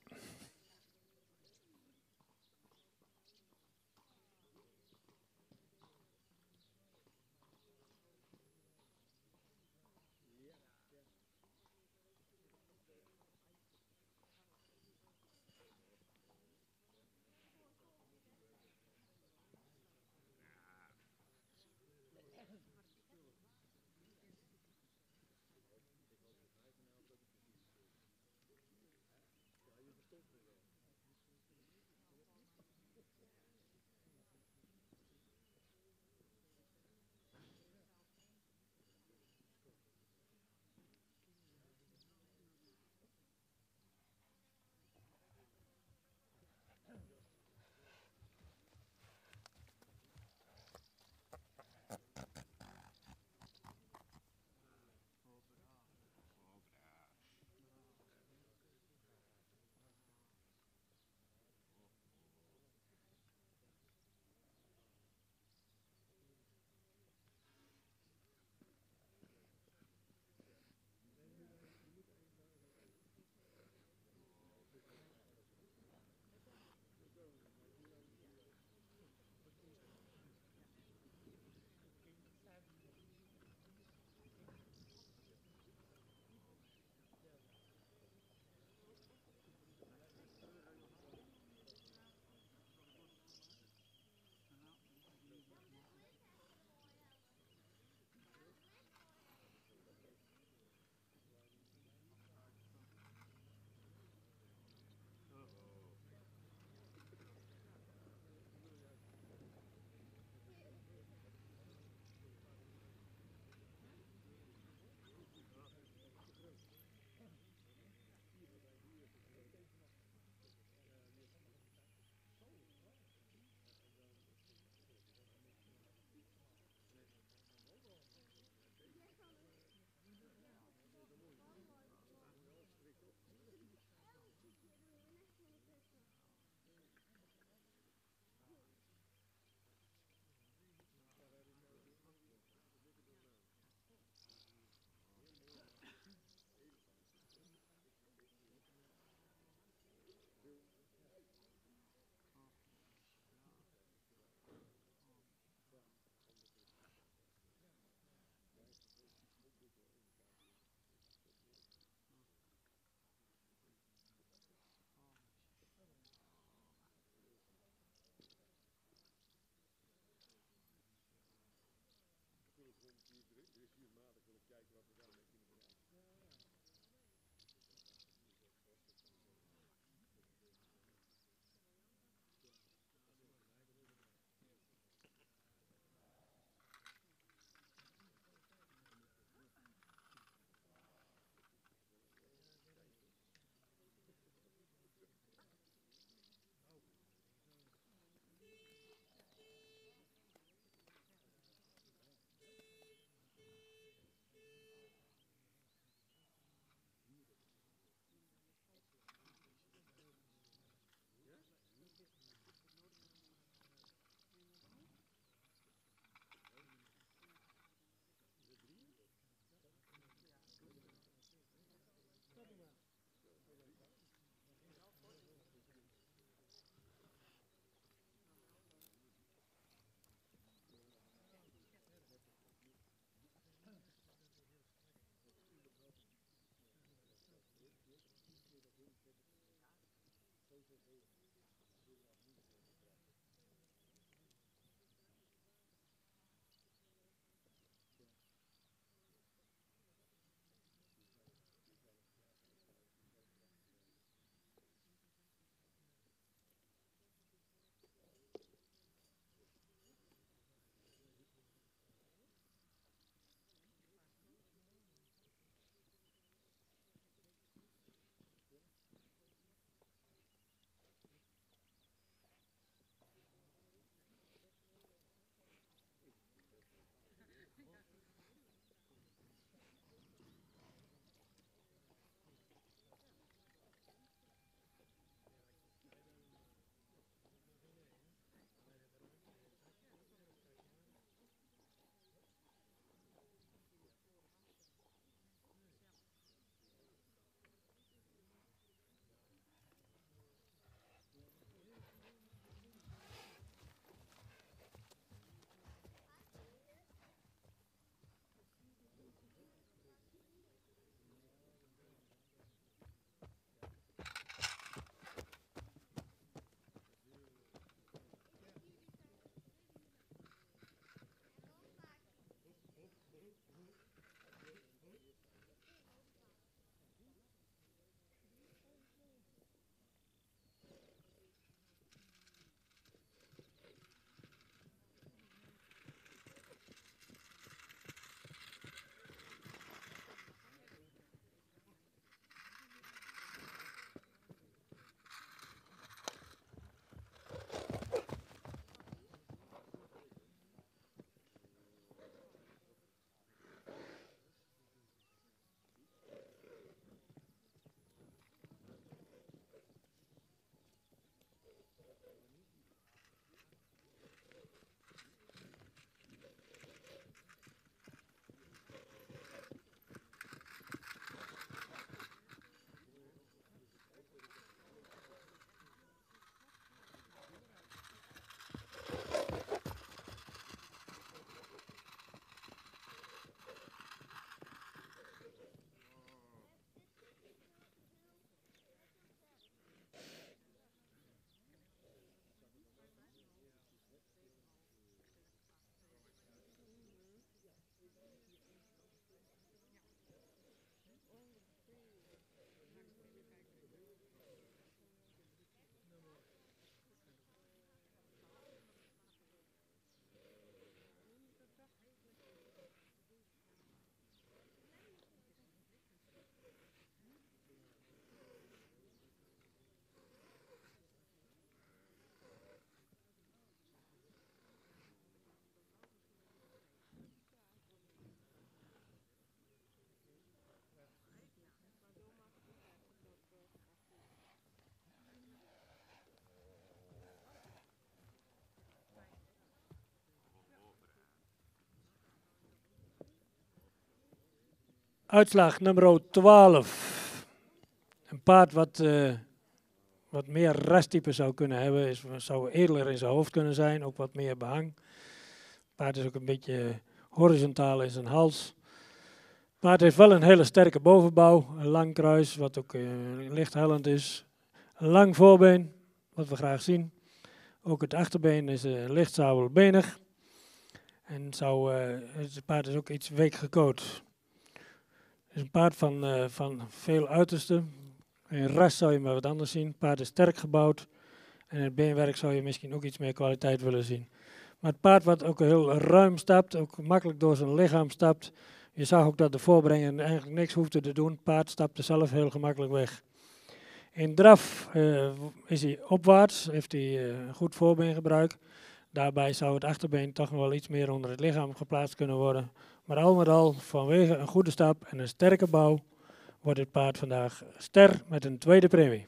Uitslag nummer 12. Een paard wat meer resttype zou kunnen hebben, zou edeler in zijn hoofd kunnen zijn, ook wat meer behang. Het paard is ook een beetje horizontaal in zijn hals. Het paard heeft wel een hele sterke bovenbouw, een lang kruis, wat ook licht hellend is. Een lang voorbeen, wat we graag zien. Ook het achterbeen is licht sabelbenig. En het paard is ook iets week gecoat. Het is een paard van veel uitersten. In ras zou je maar wat anders zien. Het paard is sterk gebouwd. En in het beenwerk zou je misschien ook iets meer kwaliteit willen zien. Maar het paard wat ook heel ruim stapt, ook makkelijk door zijn lichaam stapt. Je zag ook dat de voorbrenger eigenlijk niks hoefde te doen. Het paard stapte zelf heel gemakkelijk weg. In draf is hij opwaarts, heeft hij een goed voorbeengebruik. Daarbij zou het achterbeen toch nog wel iets meer onder het lichaam geplaatst kunnen worden. Maar al met al, vanwege een goede stap en een sterke bouw, wordt het paard vandaag ster met een tweede premie.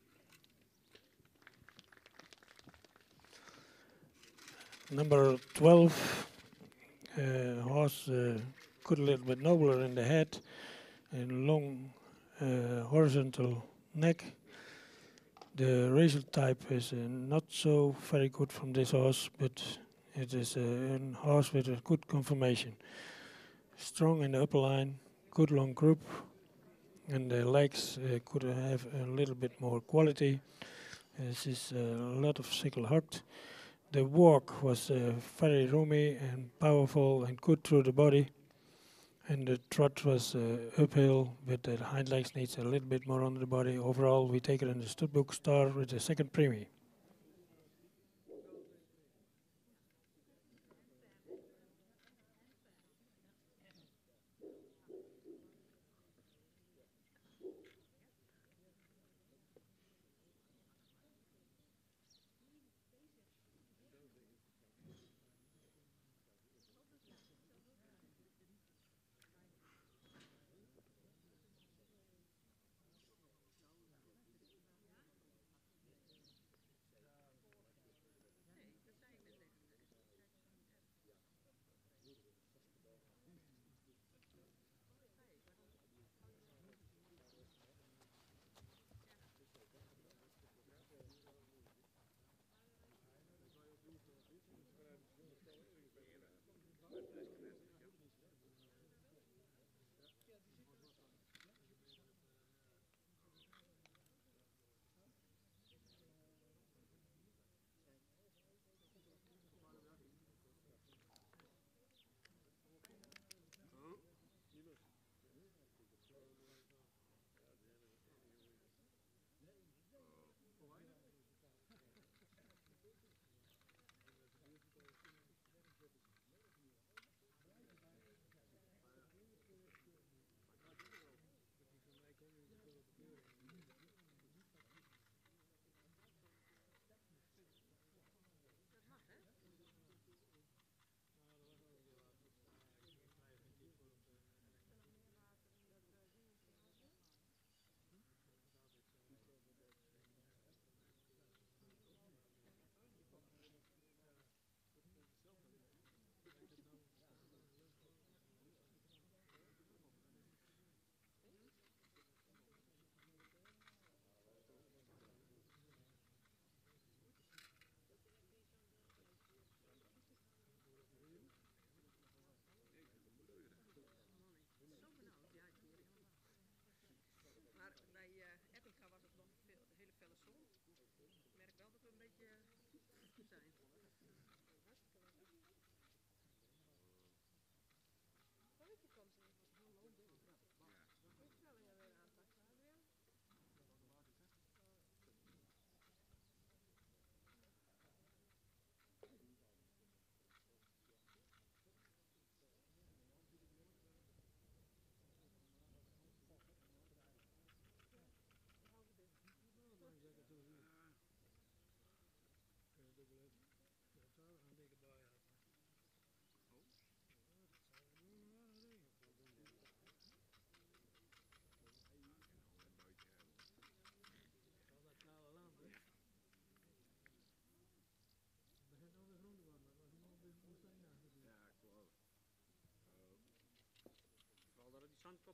Number 12, horse cut a little bit nobler in the head, and long horizontal neck. The racial type is not so very good from this horse, but it is a horse with a good conformation. Strong in the upper line, good long croup, and the legs could have a little bit more quality. This is a lot of sickle hooked. The walk was very roomy and powerful and good through the body. And the trot was uphill, but the hind legs needs a little bit more under the body. Overall, we take it in the Studbook star with the second premie.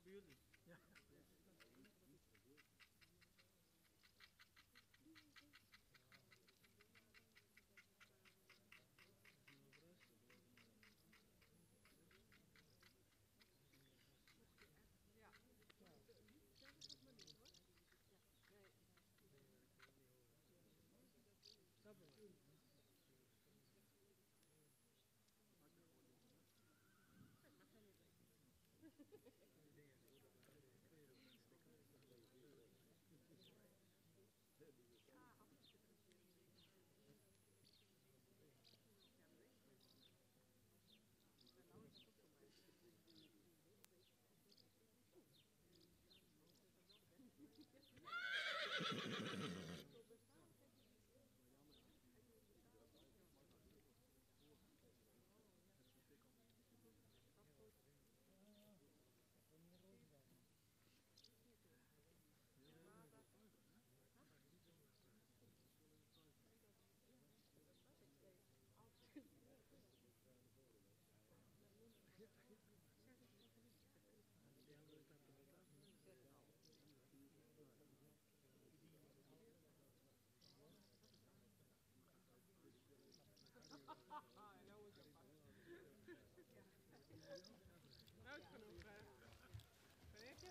Nou is genoeg. Verrekje?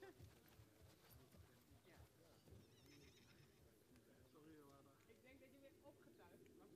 Ik denk dat je weer opgetuigd was.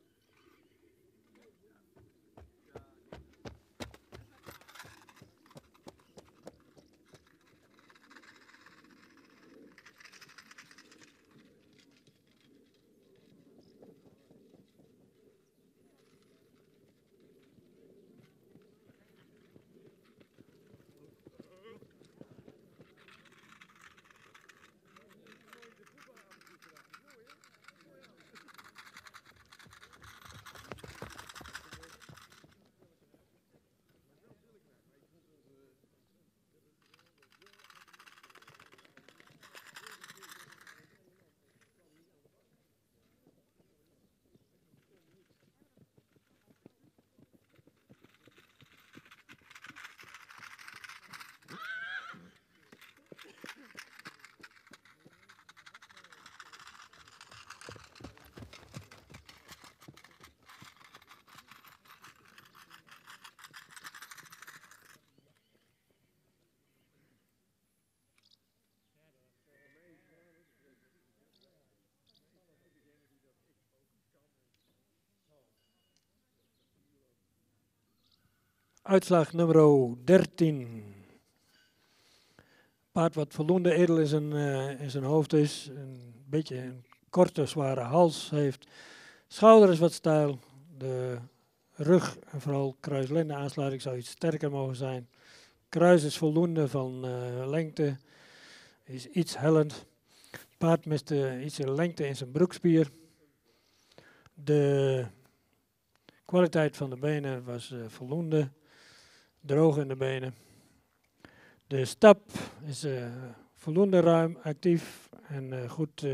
Uitslag nummer 13. Paard wat voldoende edel in zijn hoofd is. Een beetje een korte, zware hals heeft. Schouder is wat steil. De rug en vooral kruis-lende aansluiting zou iets sterker mogen zijn. Kruis is voldoende van lengte. Is iets hellend. Paard mist iets lengte in zijn broekspier. De kwaliteit van de benen was voldoende. Droog in de benen. De stap is voldoende ruim, actief en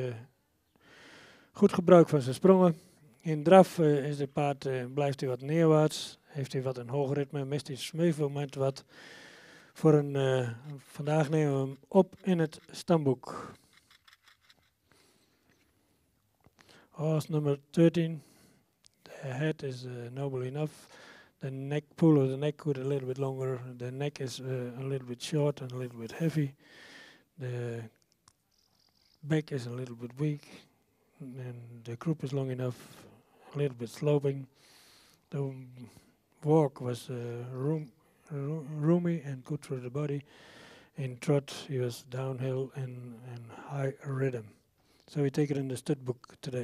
goed gebruik van zijn sprongen. In draf is het paard, blijft hij wat neerwaarts, heeft hij wat een hoog ritme, mist hij smeefmoment wat. Vandaag nemen we hem op in het stamboek. Horse number 13. The head is noble enough. The neck, pull of the neck could a little bit longer. The neck is a little bit short and a little bit heavy. The back is a little bit weak. And the croup is long enough, a little bit sloping. The walk was roomy and good for the body. In trot, he was downhill and high rhythm. So we take it in the stud book today.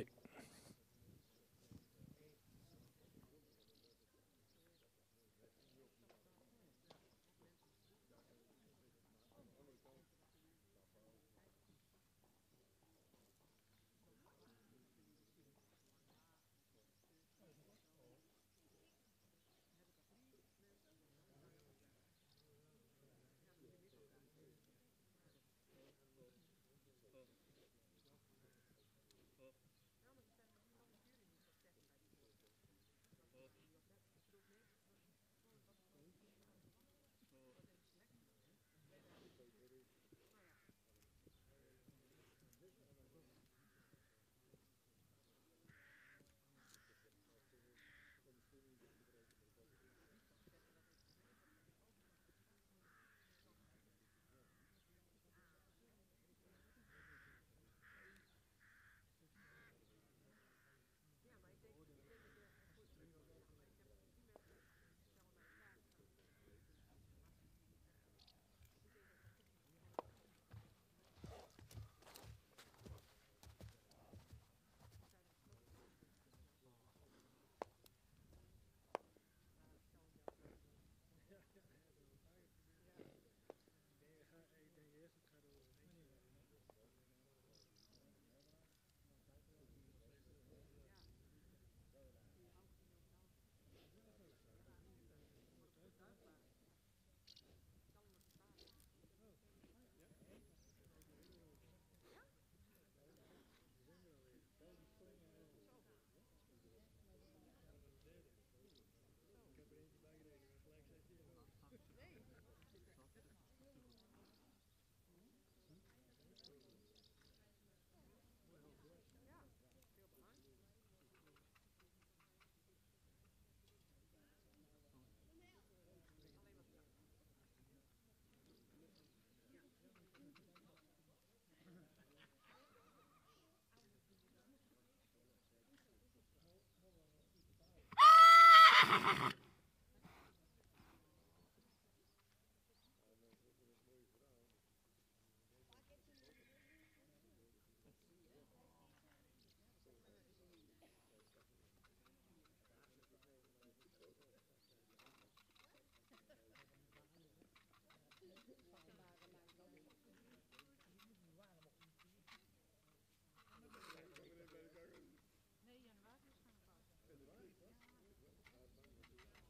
Nee, januari is gaan we pauze.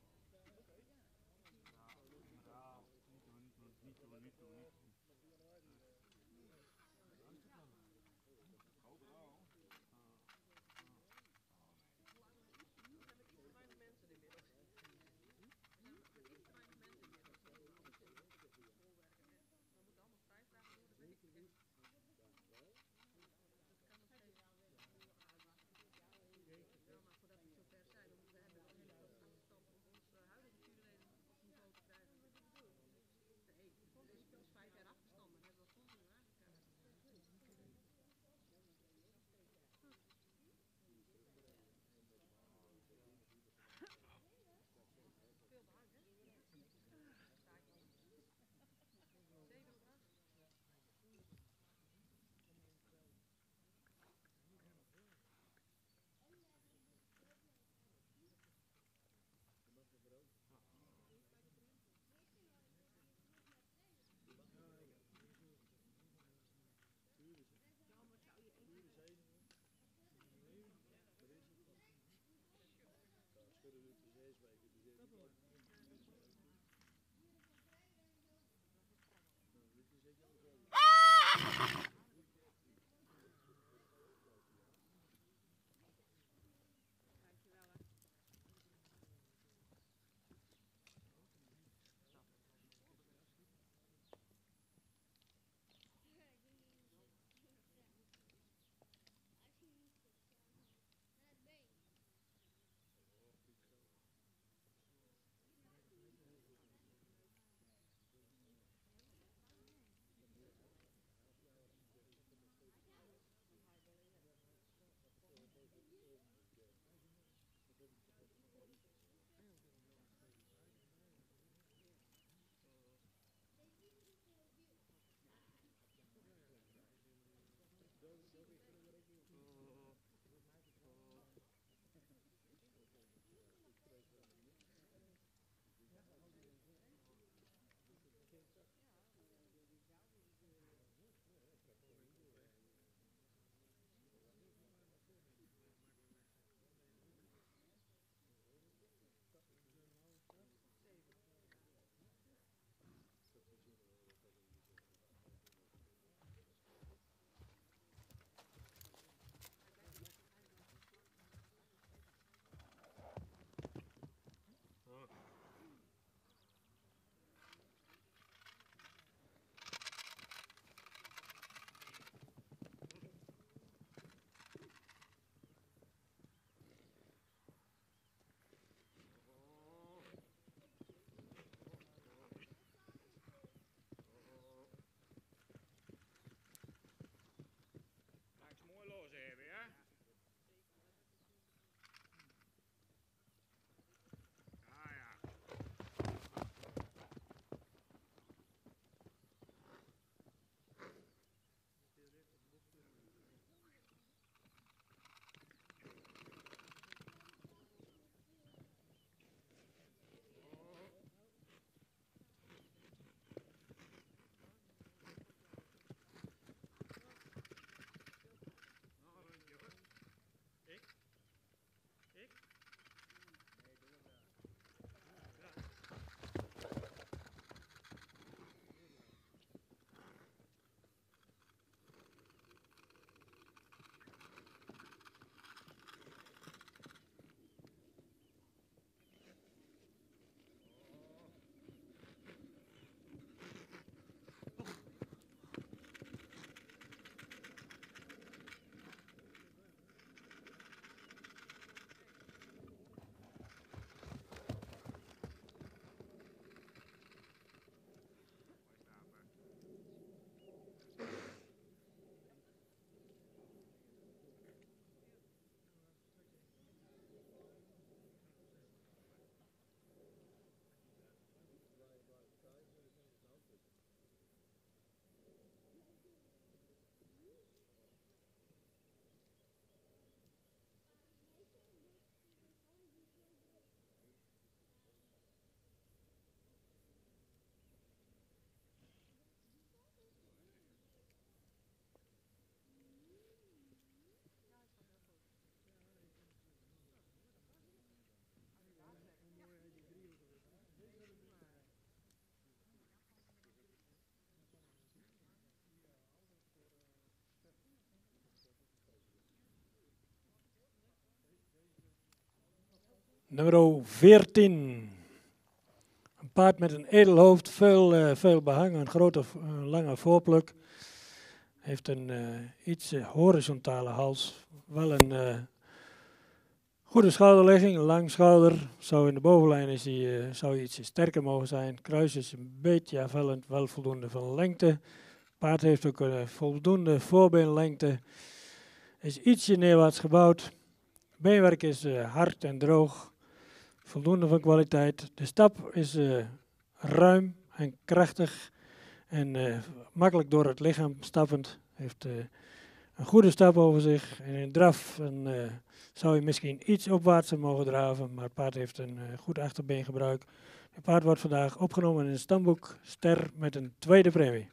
Nummer 14. Een paard met een edel hoofd, veel behang, een grote lange voorpluk. Heeft een iets horizontale hals. Wel een goede schouderlegging, een lang schouder. Zo in de bovenlijn is zou hij ietsje sterker mogen zijn. Kruis is een beetje afvallend, wel voldoende van lengte. Paard heeft ook een voldoende voorbeenlengte. Is ietsje neerwaarts gebouwd. Beenwerk is hard en droog. Voldoende van kwaliteit. De stap is ruim en krachtig. En makkelijk door het lichaam stappend. Heeft een goede stap over zich. En in draf zou je misschien iets opwaartser mogen draven. Maar het paard heeft een goed achterbeengebruik. Het paard wordt vandaag opgenomen in het stamboek. Ster met een tweede premie.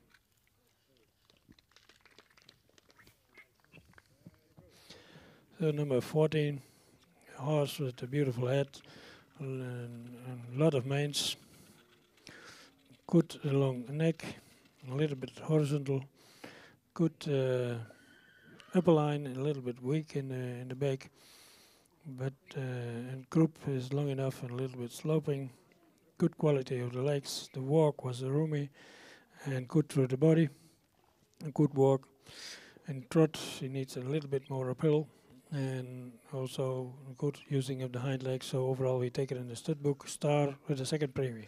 Number 14. Horse with a beautiful head. A lot of manes. Good long neck. A little bit horizontal. Good upper line and a little bit weak in the back. But and croup is long enough and a little bit sloping. Good quality of the legs. The walk was roomy and good through the body. A good walk. And trot, he needs a little bit more uphill. And also good using of the hind legs. So overall we take it in the stud book. Star with the second premie.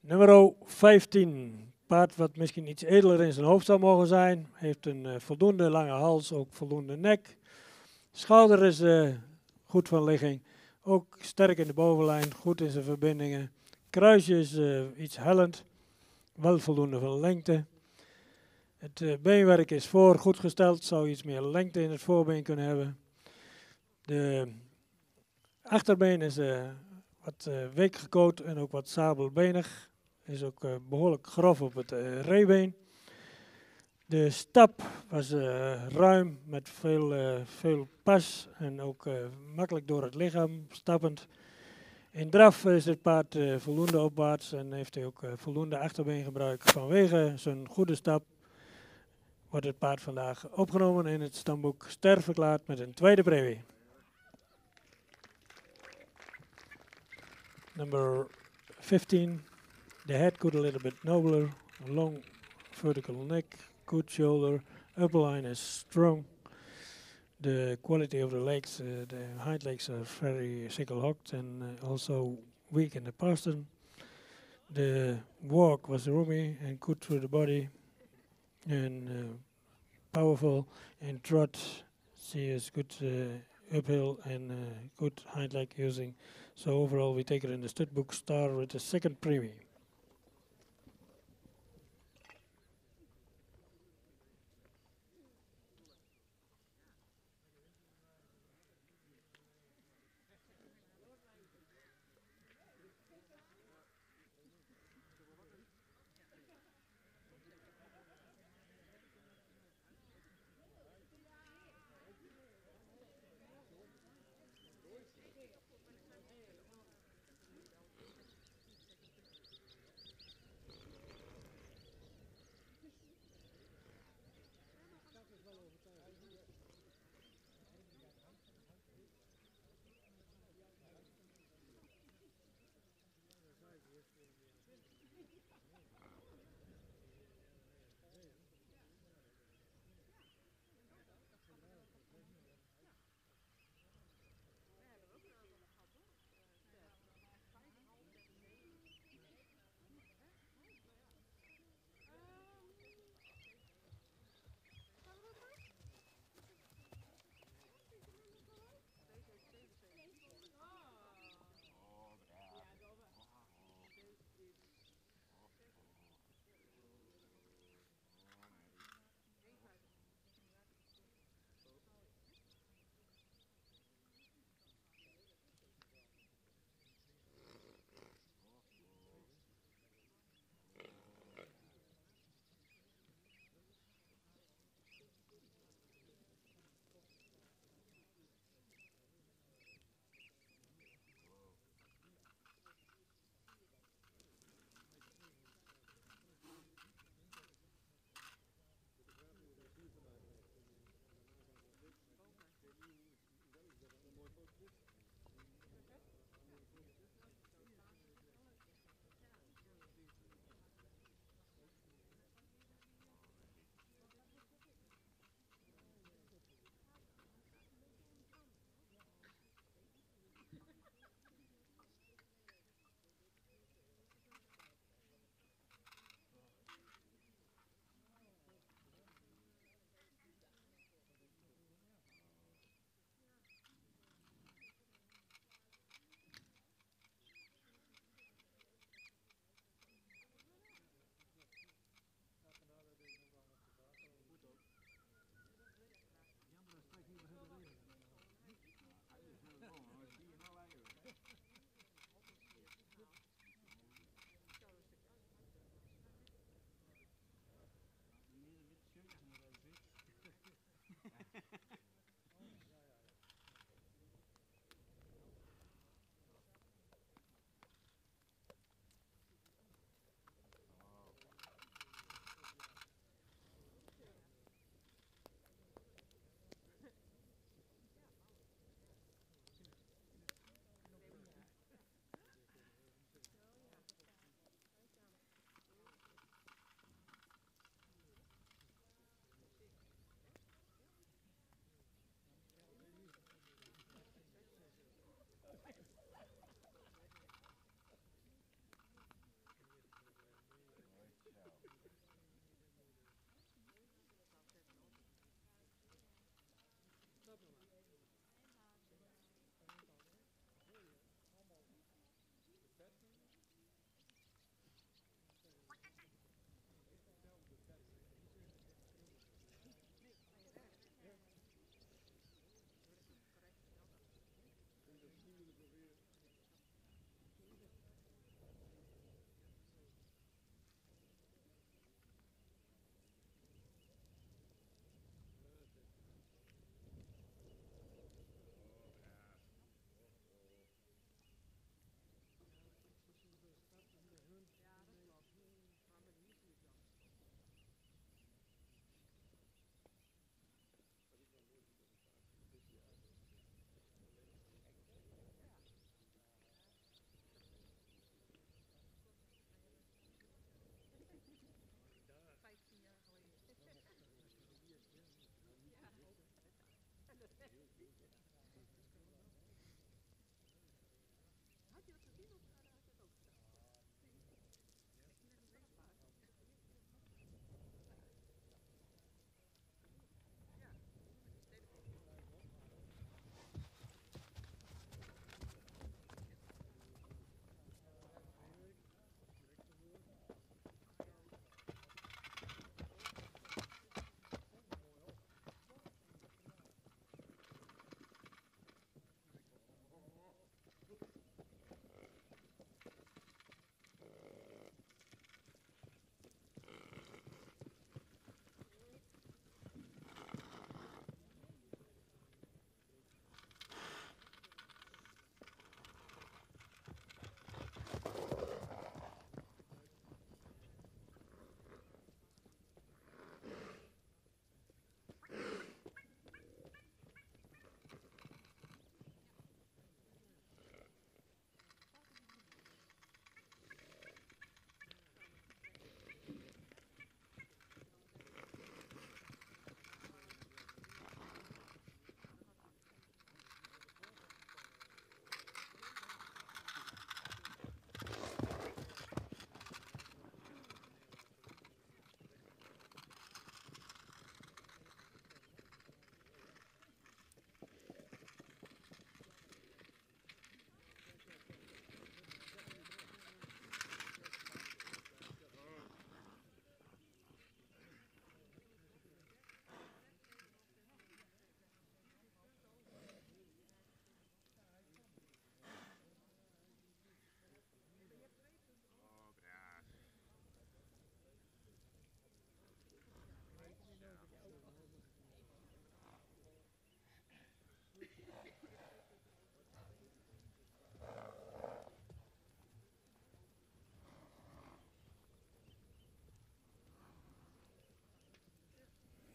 Nummer 15. Paard wat misschien iets edeler in zijn hoofd zou mogen zijn. Heeft een voldoende lange hals, ook voldoende nek. Schouder is goed van ligging. Ook sterk in de bovenlijn, goed in zijn verbindingen. Kruisje is iets hellend. Wel voldoende van lengte. Het beenwerk is goed gesteld. Zou iets meer lengte in het voorbeen kunnen hebben. De achterbeen is wat week gekoot en ook wat sabelbenig. Is ook behoorlijk grof op het reebeen. De stap was ruim met veel pas en ook makkelijk door het lichaam stappend. In draf is het paard voldoende opwaarts en heeft hij ook voldoende achterbeengebruik. Vanwege zijn goede stap wordt het paard vandaag opgenomen in het stamboek ster verklaard met een tweede premie. Number 15. The head could a little bit nobler, a long vertical neck, good shoulder, upper line is strong. The quality of the legs, the hind legs are very sickle-hocked and also weak in the pastern. The walk was roomy and good through the body and powerful. In trot, she is good uphill and good hind leg using. So overall we take her in the stud book star with the second premium.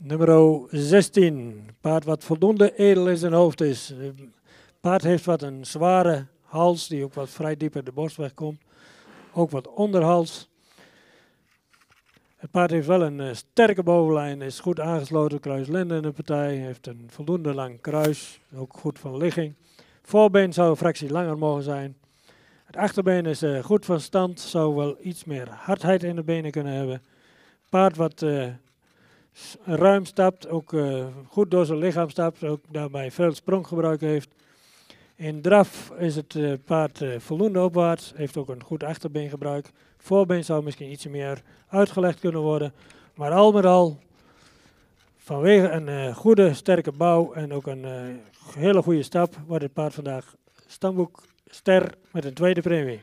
Nummer 16. Paard wat voldoende edel in zijn hoofd is. Paard heeft wat een zware hals die ook wat vrij diep in de borst wegkomt. Ook wat onderhals. Het paard heeft wel een sterke bovenlijn, is goed aangesloten, kruislinden in de partij, heeft een voldoende lang kruis, ook goed van ligging. Voorbeen zou een fractie langer mogen zijn. Het achterbeen is goed van stand, zou wel iets meer hardheid in de benen kunnen hebben. Paard wat ruim stapt, ook goed door zijn lichaam stapt, ook daarbij veel spronggebruik heeft. In draf is het paard voldoende opwaarts, heeft ook een goed achterbeengebruik. Voorbeen zou misschien iets meer uitgelegd kunnen worden. Maar al met al, vanwege een goede, sterke bouw en ook een hele goede stap, wordt het paard vandaag stamboek ster met een tweede premie.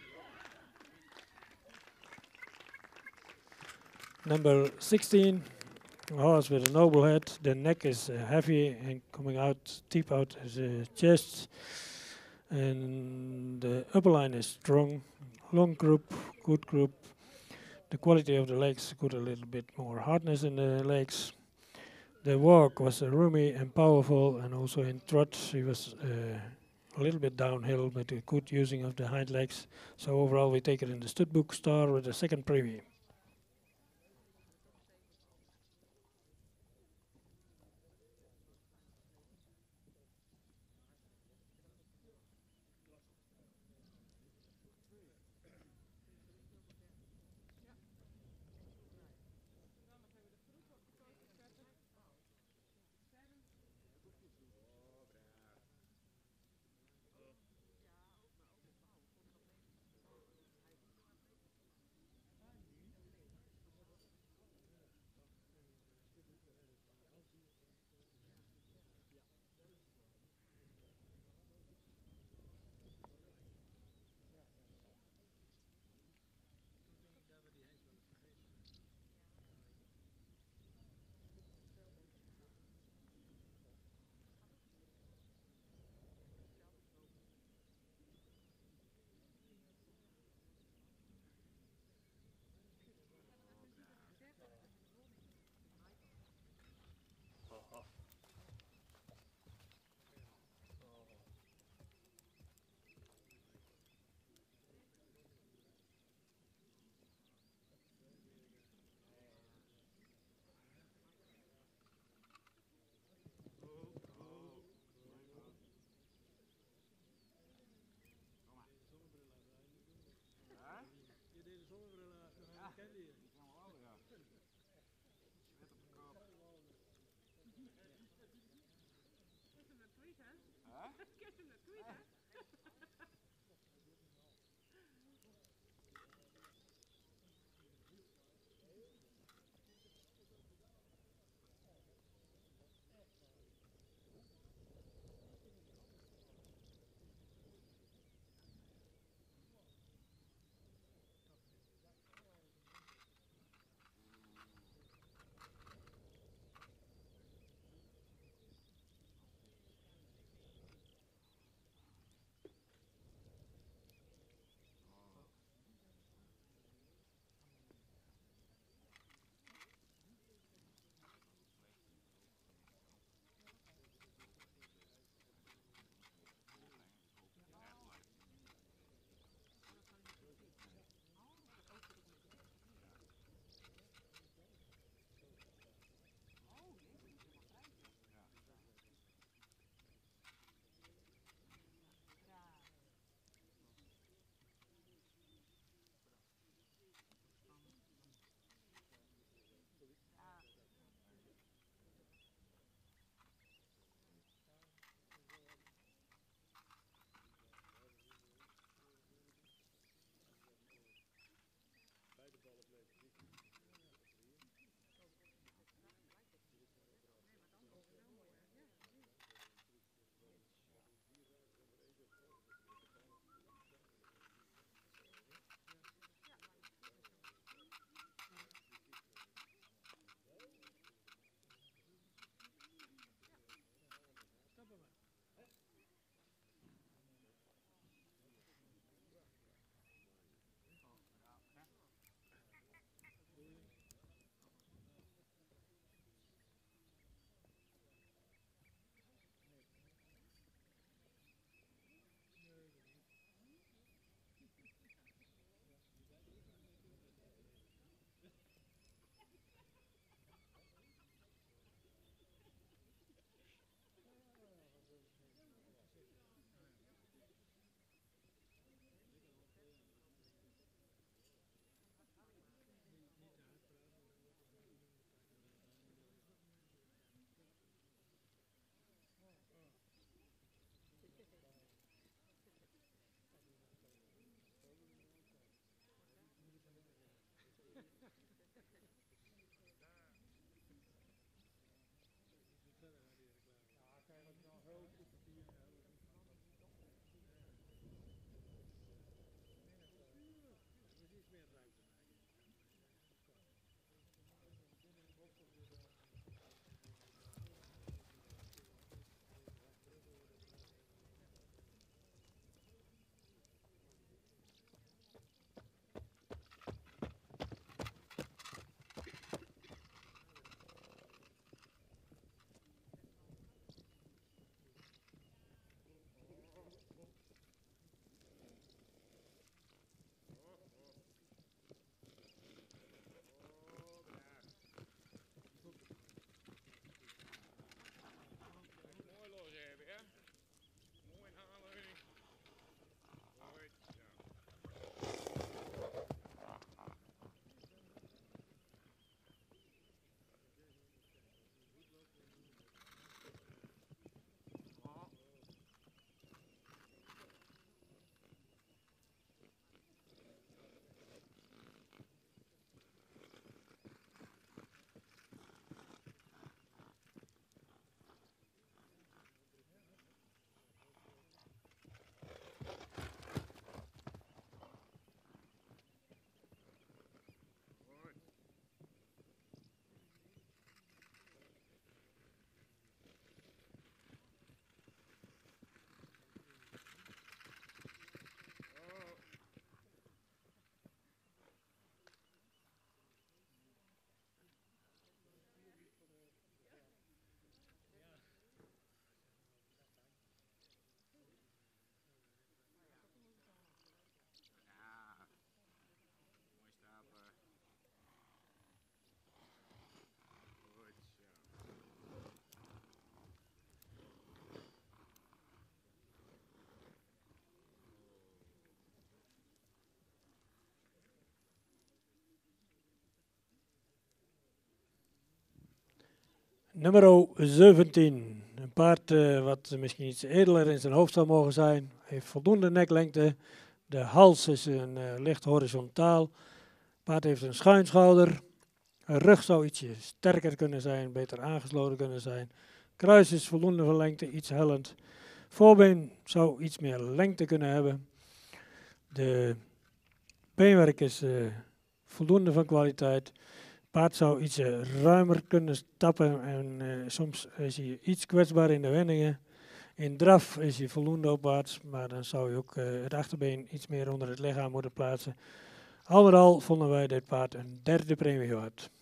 Number 16, a horse with a noble head. The neck is heavy and coming out, deep out his chest. And the upper line is strong, long group, good group. The quality of the legs got a little bit more hardness in the legs. The walk was roomy and powerful, and also in trot he was a little bit downhill, but a good using of the hind legs. So overall we take it in the studbook star with a second premium. Nummer 17. Een paard wat misschien iets edeler in zijn hoofd zou mogen zijn. Heeft voldoende neklengte. De hals is licht horizontaal. Het paard heeft een schuinschouder. Een rug zou ietsje sterker kunnen zijn, beter aangesloten kunnen zijn. Kruis is voldoende van lengte, iets hellend. Voorbeen zou iets meer lengte kunnen hebben. De beenwerk is voldoende van kwaliteit. Paard zou iets ruimer kunnen stappen en soms is hij iets kwetsbaar in de wendingen. In draf is hij voldoende opwaarts, maar dan zou je ook het achterbeen iets meer onder het lichaam moeten plaatsen. Al met al vonden wij dit paard een derde premie waard.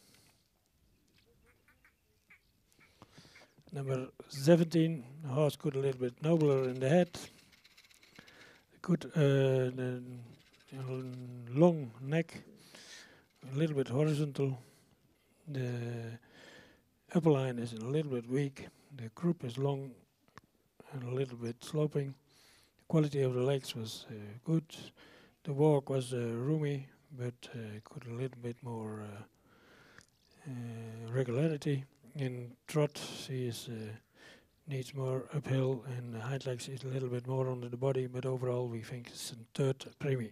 Number 17, the horse could a little bit nobler in the head. Good, the long neck, a little bit horizontal. The upper line is a little bit weak. The croup is long and a little bit sloping. The quality of the legs was good. The walk was roomy, but could a little bit more regularity. In trot, she needs more uphill, and the hind legs is a little bit more under the body, but overall we think it's a third premie.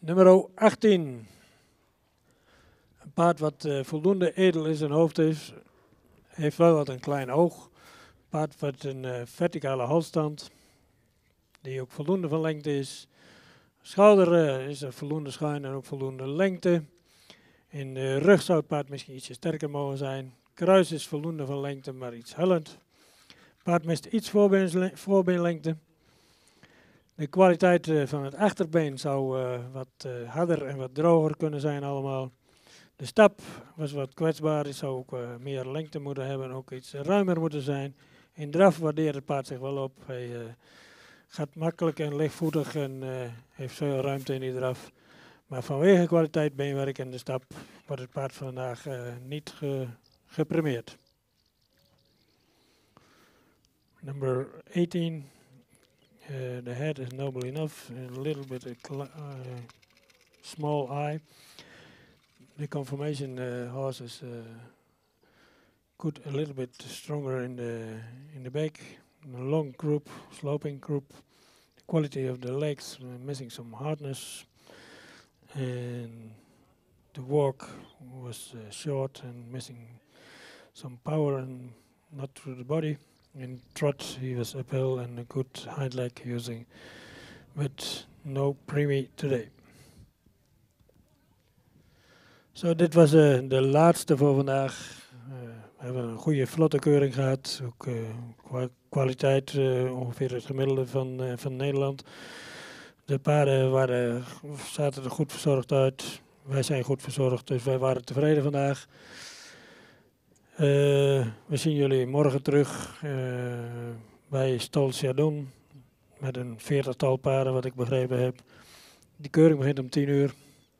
Nummer 18. Een paard wat voldoende edel in zijn hoofd is. Heeft wel wat een klein oog. Een paard met een verticale halsstand. Die ook voldoende van lengte is. Schouder is er voldoende schuin en ook voldoende lengte. In de rug zou het paard misschien ietsje sterker mogen zijn. Kruis is voldoende van lengte, maar iets hellend. Paard mist iets voorbeenlengte. De kwaliteit van het achterbeen zou wat harder en wat droger kunnen zijn allemaal. De stap was wat kwetsbaar, die zou ook meer lengte moeten hebben, ook iets ruimer moeten zijn. In draf waardeert het paard zich wel op. Hij gaat makkelijk en lichtvoetig en heeft veel ruimte in die draf. Maar vanwege kwaliteit beenwerk en de stap wordt het paard vandaag niet gepremeerd. Number 18. The head is noble enough, a little bit small eye. The conformation horse is good, a little bit stronger in the back. A long croup, sloping croup. The quality of the legs missing some hardness, and the walk was short and missing some power and not through the body. In trot he was uphill and a good hind leg using, but no premie today. Zo, dit was de laatste voor vandaag. We hebben een goede vlotte keuring gehad. Ook kwaliteit ongeveer het gemiddelde van Nederland. De paarden zaten er goed verzorgd uit. Wij zijn goed verzorgd, dus wij waren tevreden vandaag. We zien jullie morgen terug bij Stal Chardon met een 40-tal paarden, wat ik begrepen heb. Die keuring begint om 10 uur.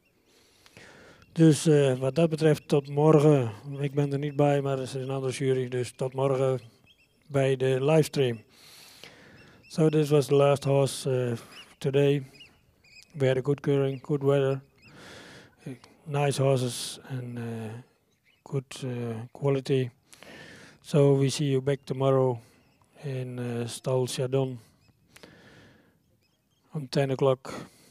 Dus wat dat betreft tot morgen. Ik ben er niet bij, maar er is een andere jury. Dus tot morgen bij de livestream. So this was the last horse today. We had a good keuring, good weather. Nice horses and good quality. So we see you back tomorrow in Stal Chardon on 10 o'clock.